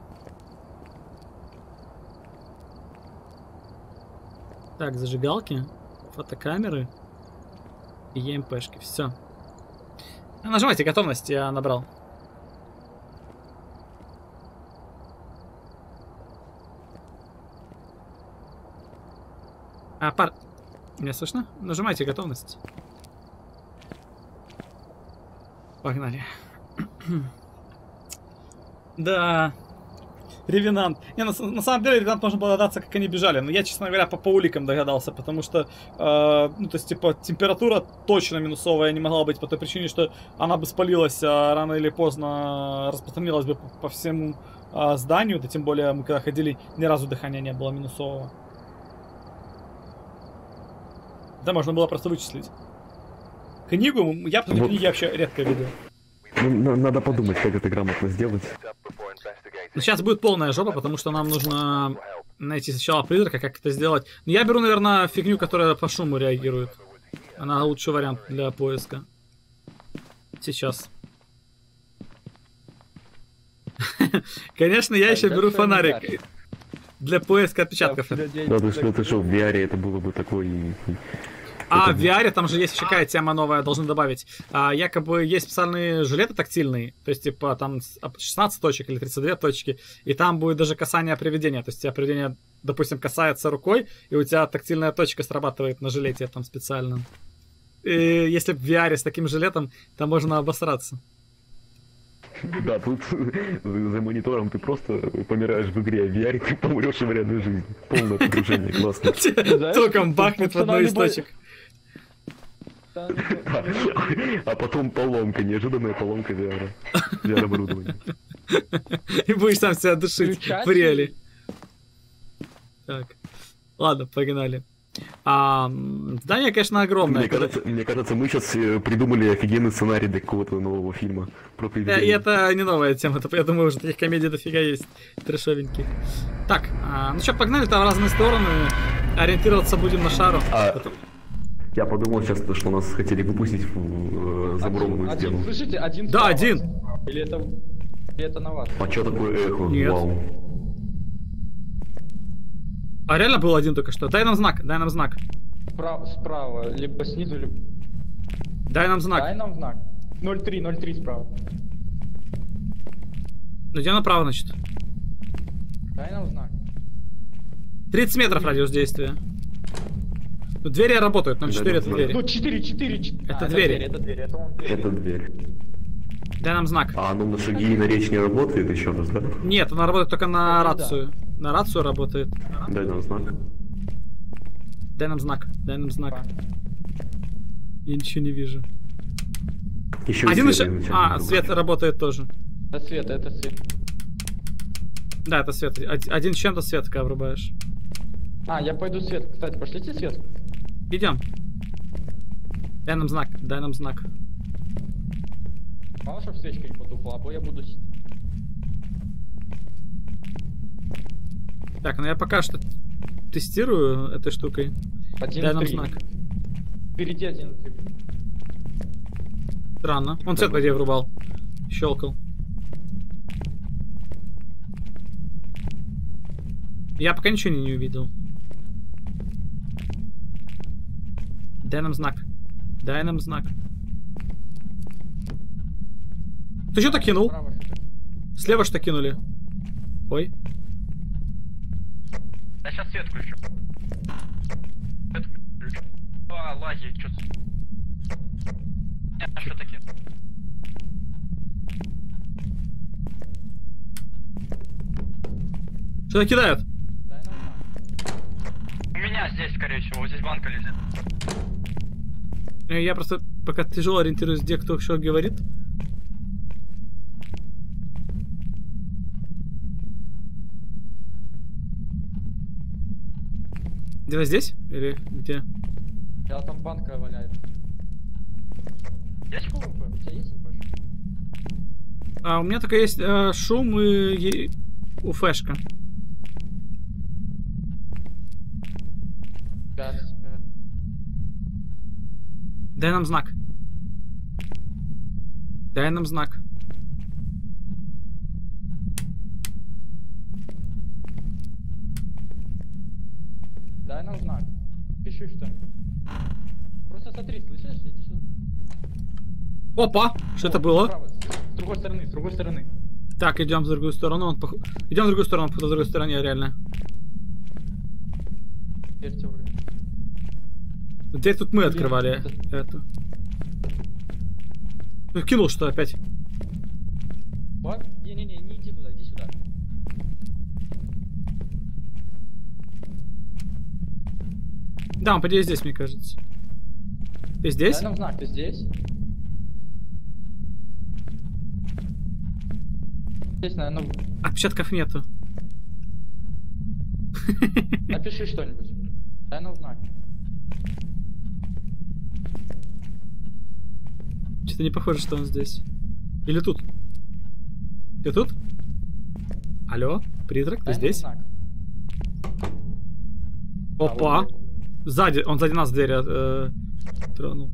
Так, зажигалки, фотокамеры и ЕМПшки, все. Нажимайте готовность, я набрал. Меня слышно? Нажимайте готовность. Погнали. Да. Ревенант. Не, на самом деле, Ревенант можно было догадаться, как они бежали. Но я, честно говоря, по уликам догадался, потому что, ну, то есть, типа, температура точно минусовая не могла быть по той причине, что она бы спалилась, а рано или поздно распространилась бы по всему зданию. Да тем более, мы когда ходили, ни разу дыхания не было минусового. Да, можно было просто вычислить. Книгу, я после вот. книги вообще редко видел. Ну, надо подумать, как это грамотно сделать. Но сейчас будет полная жопа, потому что нам нужно найти сначала призрака, как это сделать. Но я беру, наверное, фигню, которая по шуму реагирует. Она лучший вариант для поиска. Сейчас. Конечно, я еще беру фонарик. Для поиска отпечатков. Да, ты что, в VR это было бы такой... А в VR там же есть еще какая тема новая, должны добавить. Якобы есть специальные жилеты тактильные, то есть типа там 16 точек или 32 точки, и там будет даже касание привидения. То есть у тебя привидение, допустим, касается рукой, и у тебя тактильная точка срабатывает на жилете там специально. И если в VR с таким жилетом, то можно обосраться. Да, тут за монитором ты просто помираешь в игре, а в VR ты помрешь в реальной жизни. Полное погружение, классно. Током бахнет в одной из точек. А потом поломка, неожиданная поломка VR. VR-оборудования. И будешь сам себя душить в реале. Так, ладно, погнали. Здание, конечно, огромное. Мне кажется, мы сейчас придумали офигенный сценарий для какого-то нового фильма про привидения. И это не новая тема, я думаю, уже таких комедий дофига есть, трэшовеньких. Так, ну что, погнали там в разные стороны, ориентироваться будем на шару. Я подумал сейчас, что нас хотели выпустить в забороненную стену. Слышите, один Да, справа. один. Или это на вас? А что такое эхо? Нет. Вау. А реально был один только что. Дай нам знак, дай нам знак. Справа, либо снизу, либо... Дай нам знак. Дай нам знак. 03 справа. Ну где направо, значит? Дай нам знак. 30 метров радиус действия. Ну, двери работают, 0,4 это двери. Ну, 4. Это двери. Это дверь, это он дверь. Это дверь. Дай нам знак. А оно на шаги и на речь не работает еще раз, да? Нет, она работает только на Это рацию. На рацию работает. Дай нам знак. Дай нам знак, дай нам знак. Я ничего не вижу. Еще Один свет еще... изначально. Свет работает тоже. Это свет. Да, это свет. Один чем-то свет, когда врубаешь. Я пойду свет. Кстати, пошлите свет. Идем. Дай нам знак, дай нам знак. Мало, чтоб свечка не потухла, а я буду... Так, ну я пока что тестирую этой штукой. Дай нам знак. Впереди 1.3. Странно. Он свет, по идее, врубал. Щелкал. Я пока ничего не увидел. Дай нам знак. Дай нам знак. Ты что-то кинул? Слева что кинули? Ой. Я сейчас свет включу. Свет включу. Лаги, что-то. Нет, что таки. Что-то кидают. Дай нам знак. У меня здесь, скорее всего, вот здесь банка лежит. Я просто пока тяжело ориентируюсь, где кто что говорит. Где здесь? Или где? Я там банка валяется. Есть ПВП? У тебя есть ИП? У меня только есть шум и уфешка. 5. Дай нам знак. Дай нам знак. Дай нам знак. Пиши что-нибудь. Просто смотри, слышишь? Иди сюда. Опа! Что это было? Справа, с другой стороны, с другой стороны. Так, идем в другую сторону. Идем в другую сторону, по другой стороне, реально. Верьте, уровень. Дверь тут мы Блин, открывали. это- Эту. Ну, кинул что опять? Вот? Не-не-не, не иди туда, иди сюда. Да, он по идее здесь, мне кажется. Ты здесь? Дай нам знак, ты здесь? Здесь, наверное, Отпечатков нету. напиши что-нибудь. Дай нам знак. Что-то не похоже, что он здесь. Или тут? Ты тут? Алло, призрак, ты Дай нам здесь? знак. Опа! вот. Сзади, он сзади нас дверь тронул.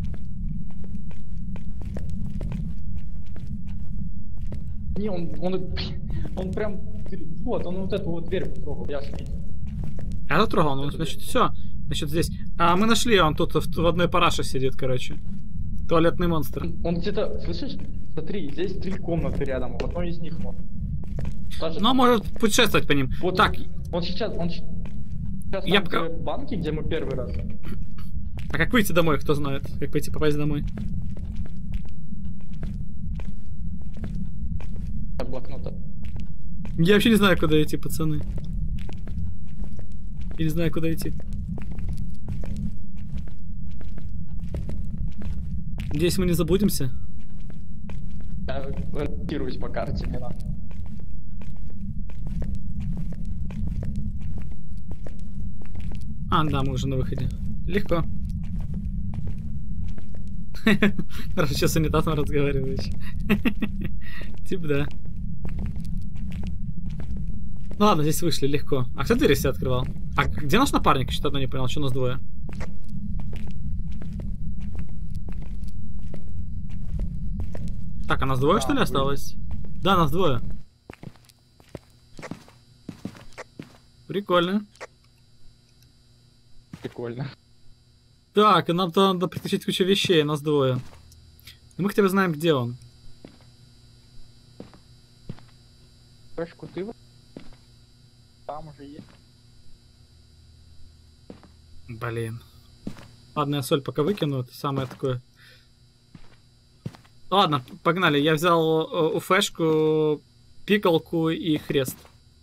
Не, он прям... Вот, он вот эту вот дверь потрогал, я же видел. Я тут трогал, ну, значит, все. Значит, здесь. А мы нашли, он тут в одной параше сидит, короче. Туалетный монстр. Он где-то, слышишь? Смотри, здесь 3 комнаты рядом, в одной из них он. Даже- Но может путешествовать по ним. Вот Так, он сейчас Я там, пока- где банки, где мы первый раз. а как выйти домой, кто знает? Как выйти, попасть домой? Блокнота. Я вообще не знаю, куда идти, пацаны. Я не знаю, куда идти. Надеюсь, мы не заблудимся. Я ориентируюсь по карте, не надо. А, да, мы уже на выходе. Легко. Хорошо, сейчас с унитазом разговариваешь. Типа да. Ну ладно, здесь вышли легко. А кто дверь себе открывал? А где наш напарник? Что-то не понял, что у нас двое. Так, а нас двое, Да, что ли, вы- осталось? Да, нас двое. Прикольно. Прикольно. Так, и нам-то надо притащить кучу вещей, нас двое. И мы хотя бы знаем, где он. Флешку ты там уже есть. Блин. Ладно, я соль пока выкину, это самое такое. Ладно, погнали. Я взял уфешку, пикалку и хрест.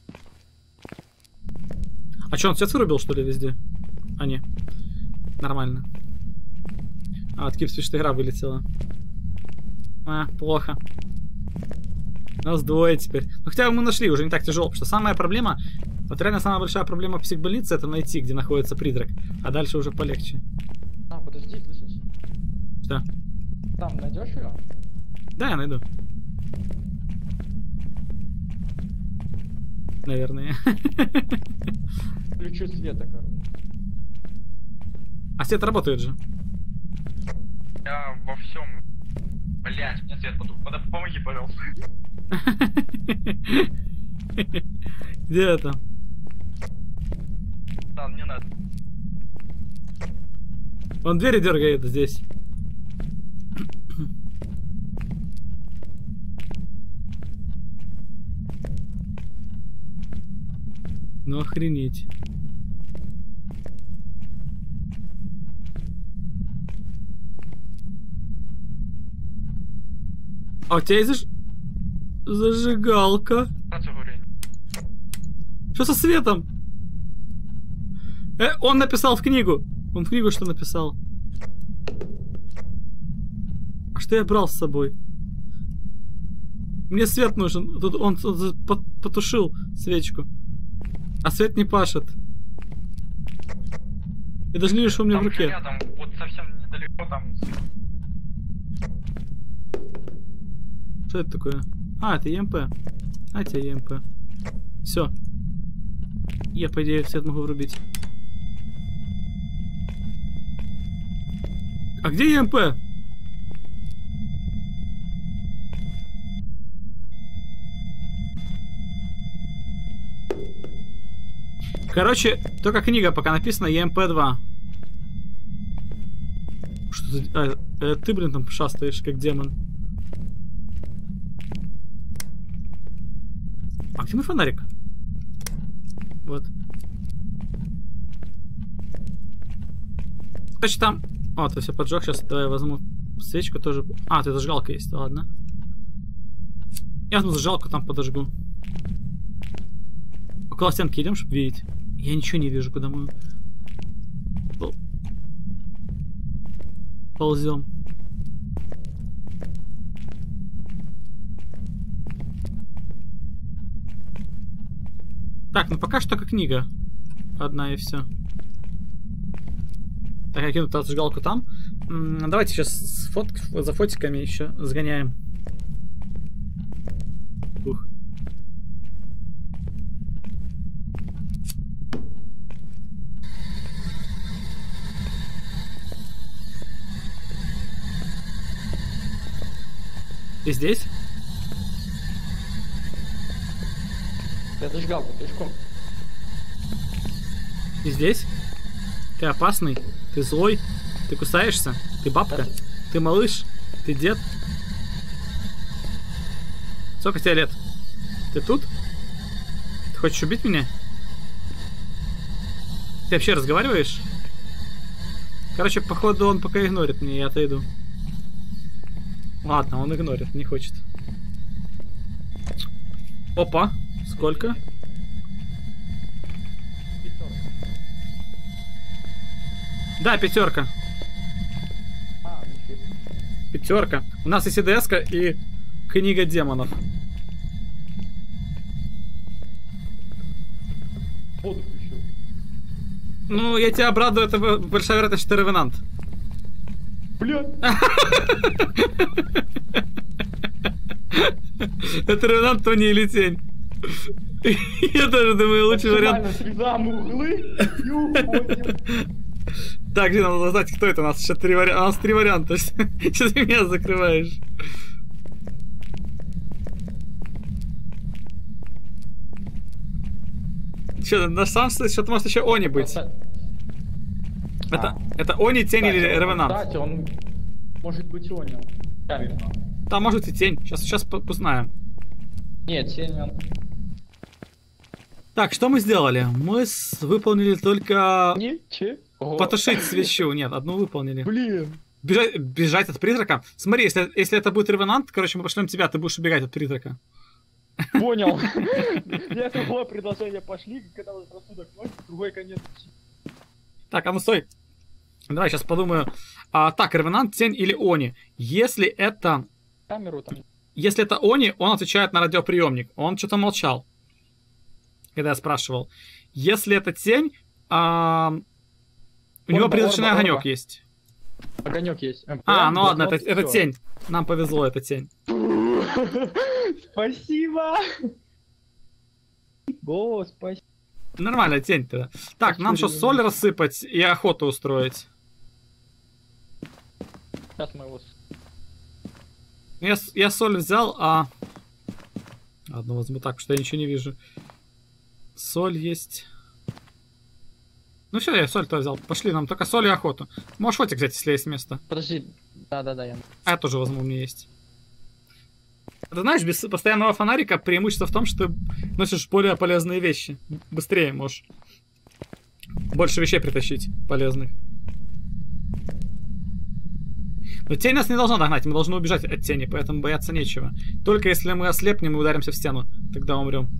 А что, он свет вырубил, что ли, везде? А, не. Нормально. А, от кипс что игра вылетела. А, плохо. Нас двое теперь. Ну, хотя бы мы нашли, уже не так тяжело, потому что самая проблема, вот реально самая большая проблема психбольницы — это найти, где находится призрак. А дальше уже полегче. А, подожди, слышишь? Что? Там найдешь ее? Да, я найду. Наверное. Включу света, короче. А свет работает же. Я во всем. Блять, мне свет потух. Помоги, пожалуйста. Где это? Да, мне надо. Он двери дергает здесь. Ну охренеть. А у тебя есть зажигалка? Что со светом? Он написал в книгу. Он в книгу что написал? А что я брал с собой? Мне свет нужен. Тут он потушил свечку. А свет не пашет. Я даже не вижу, что у меня в руке. Рядом, вот совсем недалеко там. Что это такое? А, это ЕМП. А, тебе ЕМП. Все. Я, по идее, свет могу врубить. А где ЕМП? Короче, только книга пока написана ЕМП-2. Что за... ты, блин, там шастаешь, как демон. А где мой фонарик? Вот. Короче, там... О, ты все поджег. Сейчас давай я возьму свечку тоже. А, ты зажигалка есть, ладно. Я возьму зажигалку, там подожгу. Около стенки идем, чтобы видеть. Я ничего не вижу, куда мы ползем. Так, ну пока что только книга. Одна и все. Так, я кину зажигалку там. Давайте сейчас за фотиками еще сгоняем. Ух. Ты здесь? Я зажигалку пешком. Ты здесь? Ты опасный? Ты злой? Ты кусаешься? Ты бабка? Ты малыш? Ты дед? Сколько тебе лет? Ты тут? Ты хочешь убить меня? Ты вообще разговариваешь? Короче, походу он пока игнорит меня, я отойду. Ладно, он игнорит, не хочет. Опа, сколько? Да, 5. Пятерка. У нас есть ИДС-ка и книга демонов. Воду включил. Ну, я тебя обрадую, это большая вероятность, что ты ревенант. Блядь. Это ревенант, то не или тень. Я тоже думаю, лучший вариант. Срезаем углы и уходим. Так, где надо знать, кто это? У нас еще 3 варианта. У нас 3 варианта. Что ты меня закрываешь? Че, на самом деле, что-то может еще Они быть. Это Они, тень или ревенант? Кстати, он может быть Они. Там может и тень. Сейчас узнаем. Нет, тень он. Так, что мы сделали? Мы выполнили только... Ничего. Потушить свечу. Нет, одну выполнили. Блин. Бежать от призрака. Смотри, если это будет ревенант, короче, мы пошлем тебя, ты будешь убегать от призрака. Понял. Я другое предложение пошли, когда у нас рассудок ночь, другой конец. Так, а ну стой. Давай сейчас подумаю. Так, ревенант, тень или Они? Если это... Камеру там. Если это Они, он отвечает на радиоприемник. Он что-то молчал, когда я спрашивал. Если это тень, у него призрачный огонек есть. Огонек есть. Ну ладно, это тень. Нам повезло, это тень. Спасибо. О, спасибо. Нормально, тень-то. Так, нам что, соль рассыпать и охоту устроить? Сейчас мы его... Я соль взял, Ладно, возьму так, что я ничего не вижу. Соль есть. Ну все, я соль-то взял. Пошли, нам только соль и охоту. Можешь фотик взять, если есть место. Подожди. Да, я... А я тоже возьму, у меня есть. Ты знаешь, без постоянного фонарика преимущество в том, что ты носишь более полезные вещи. Быстрее можешь больше вещей притащить полезных. Но тень нас не должна догнать, мы должны убежать от тени, поэтому бояться нечего. Только если мы ослепнем и ударимся в стену, тогда умрем.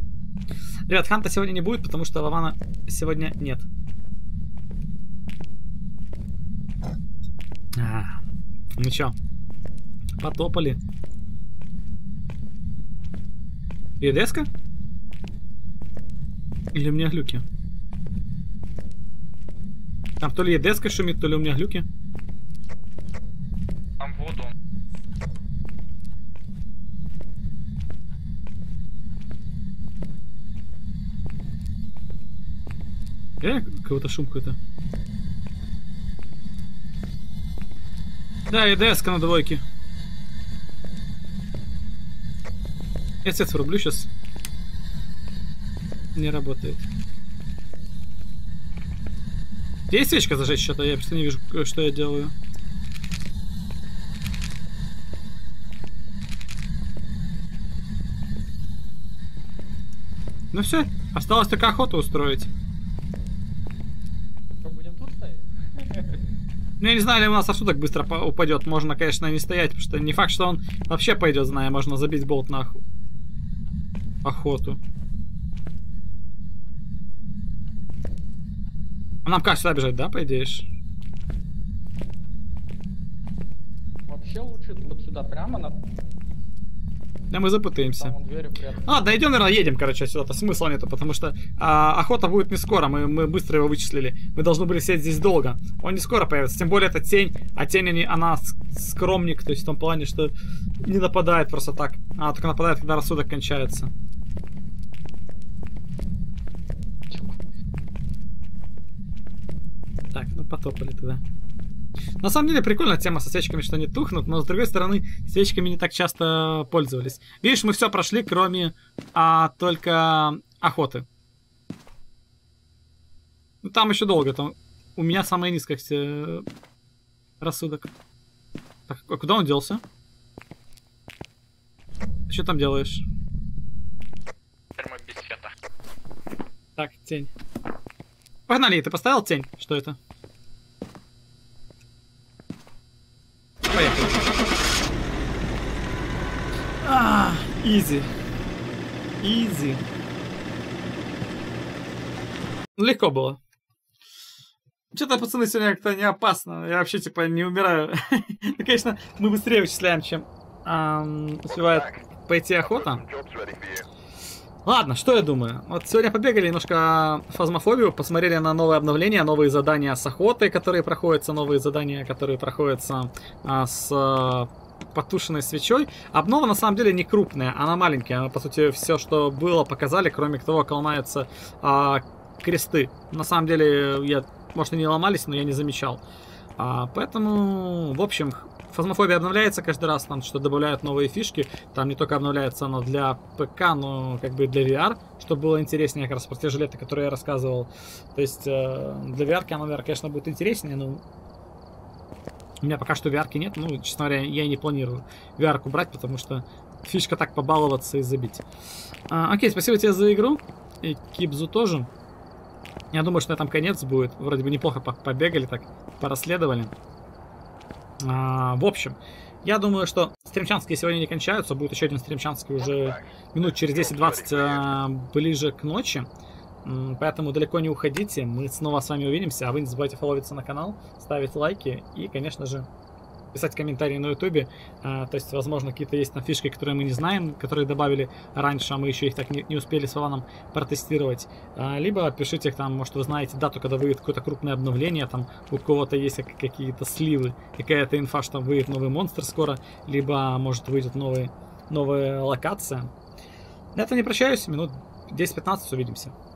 Ребят, Ханта сегодня не будет, потому что Вована сегодня нет. Ну чё, потопали. ЕДС-ка? Или у меня глюки? Там то ли ЕДС-ка шумит, то ли у меня глюки. Там вот он. Какой-то шум какой-то. Да, ЕДС-ка на двойке. Я свет врублю сейчас. Не работает. Есть свечка зажечь что-то? Я просто не вижу, что я делаю. Ну все, осталось только охоту устроить. Что, будем тут стоять? Ну, я не знаю, ли у нас рассудок быстро упадет. Можно, конечно, не стоять, потому что не факт, что он вообще пойдет, зная. Можно забить болт на охоту. А нам как сюда бежать, да, по идее? Вообще лучше вот сюда прямо на... Да мы запутаемся. Там вон двери прятаны. А, дойдем, наверное, едем, короче, сюда-то смысла нету, потому что охота будет не скоро, мы быстро его вычислили. Мы должны были сидеть здесь долго. Он не скоро появится, тем более это тень, а тень, она скромник, то есть в том плане, что не нападает просто так. Она только нападает, когда рассудок кончается. Так, ну потопали туда. На самом деле прикольная тема со свечками, что они тухнут, но с другой стороны, свечками не так часто пользовались. Видишь, мы все прошли, кроме только охоты. Ну там еще долго, там у меня самая низкая, кстати, рассудок. Так, а куда он делся? Что там делаешь? Термобеседа. Так, тень. Погнали, ты поставил тень? Что это? Поехали. Изи. Изи. Легко было. Что-то, пацаны, сегодня как-то не опасно. Я вообще, типа, не умираю. Ну, конечно, мы быстрее вычисляем, чем успевает пойти охота. Ладно, что я думаю? Вот сегодня побегали немножко фазмофобию, посмотрели на новые обновления, новые задания с охотой, которые проходятся, новые задания, которые проходятся с потушенной свечой. Обнова на самом деле не крупная, она маленькая. По сути, все, что было, показали, кроме того, как ломаются кресты. На самом деле, может, и не ломались, но я не замечал. Поэтому, в общем, фазмофобия обновляется каждый раз, там что добавляют новые фишки. Там не только обновляется оно для ПК, но как бы для VR, чтобы было интереснее, как раз про те жилеты, которые я рассказывал. То есть для VR оно, наверное, конечно, будет интереснее, но у меня пока что VR нет. Ну, честно говоря, я и не планирую VR-ку брать, потому что фишка так побаловаться и забить. Окей, спасибо тебе за игру. И Кибзу тоже. Я думаю, что на этом конец будет. Вроде бы неплохо побегали так, порасследовали. В общем, я думаю, что стримчанские сегодня не кончаются. Будет еще один стримчанский уже минут через 10-20 ближе к ночи. Поэтому далеко не уходите. Мы снова с вами увидимся. А вы не забывайте фолловиться на канал, ставить лайки и, конечно же, писать комментарии на ютубе. То есть, возможно, какие-то есть там фишки, которые мы не знаем, которые добавили раньше, а мы еще их так не успели с Валаном протестировать. Либо пишите их там, может, вы знаете дату, когда выйдет какое-то крупное обновление, там у кого-то есть какие-то сливы, какая-то инфа, что там выйдет новый монстр скоро, либо, может, выйдет новая локация. На этом не прощаюсь, минут 10-15 увидимся.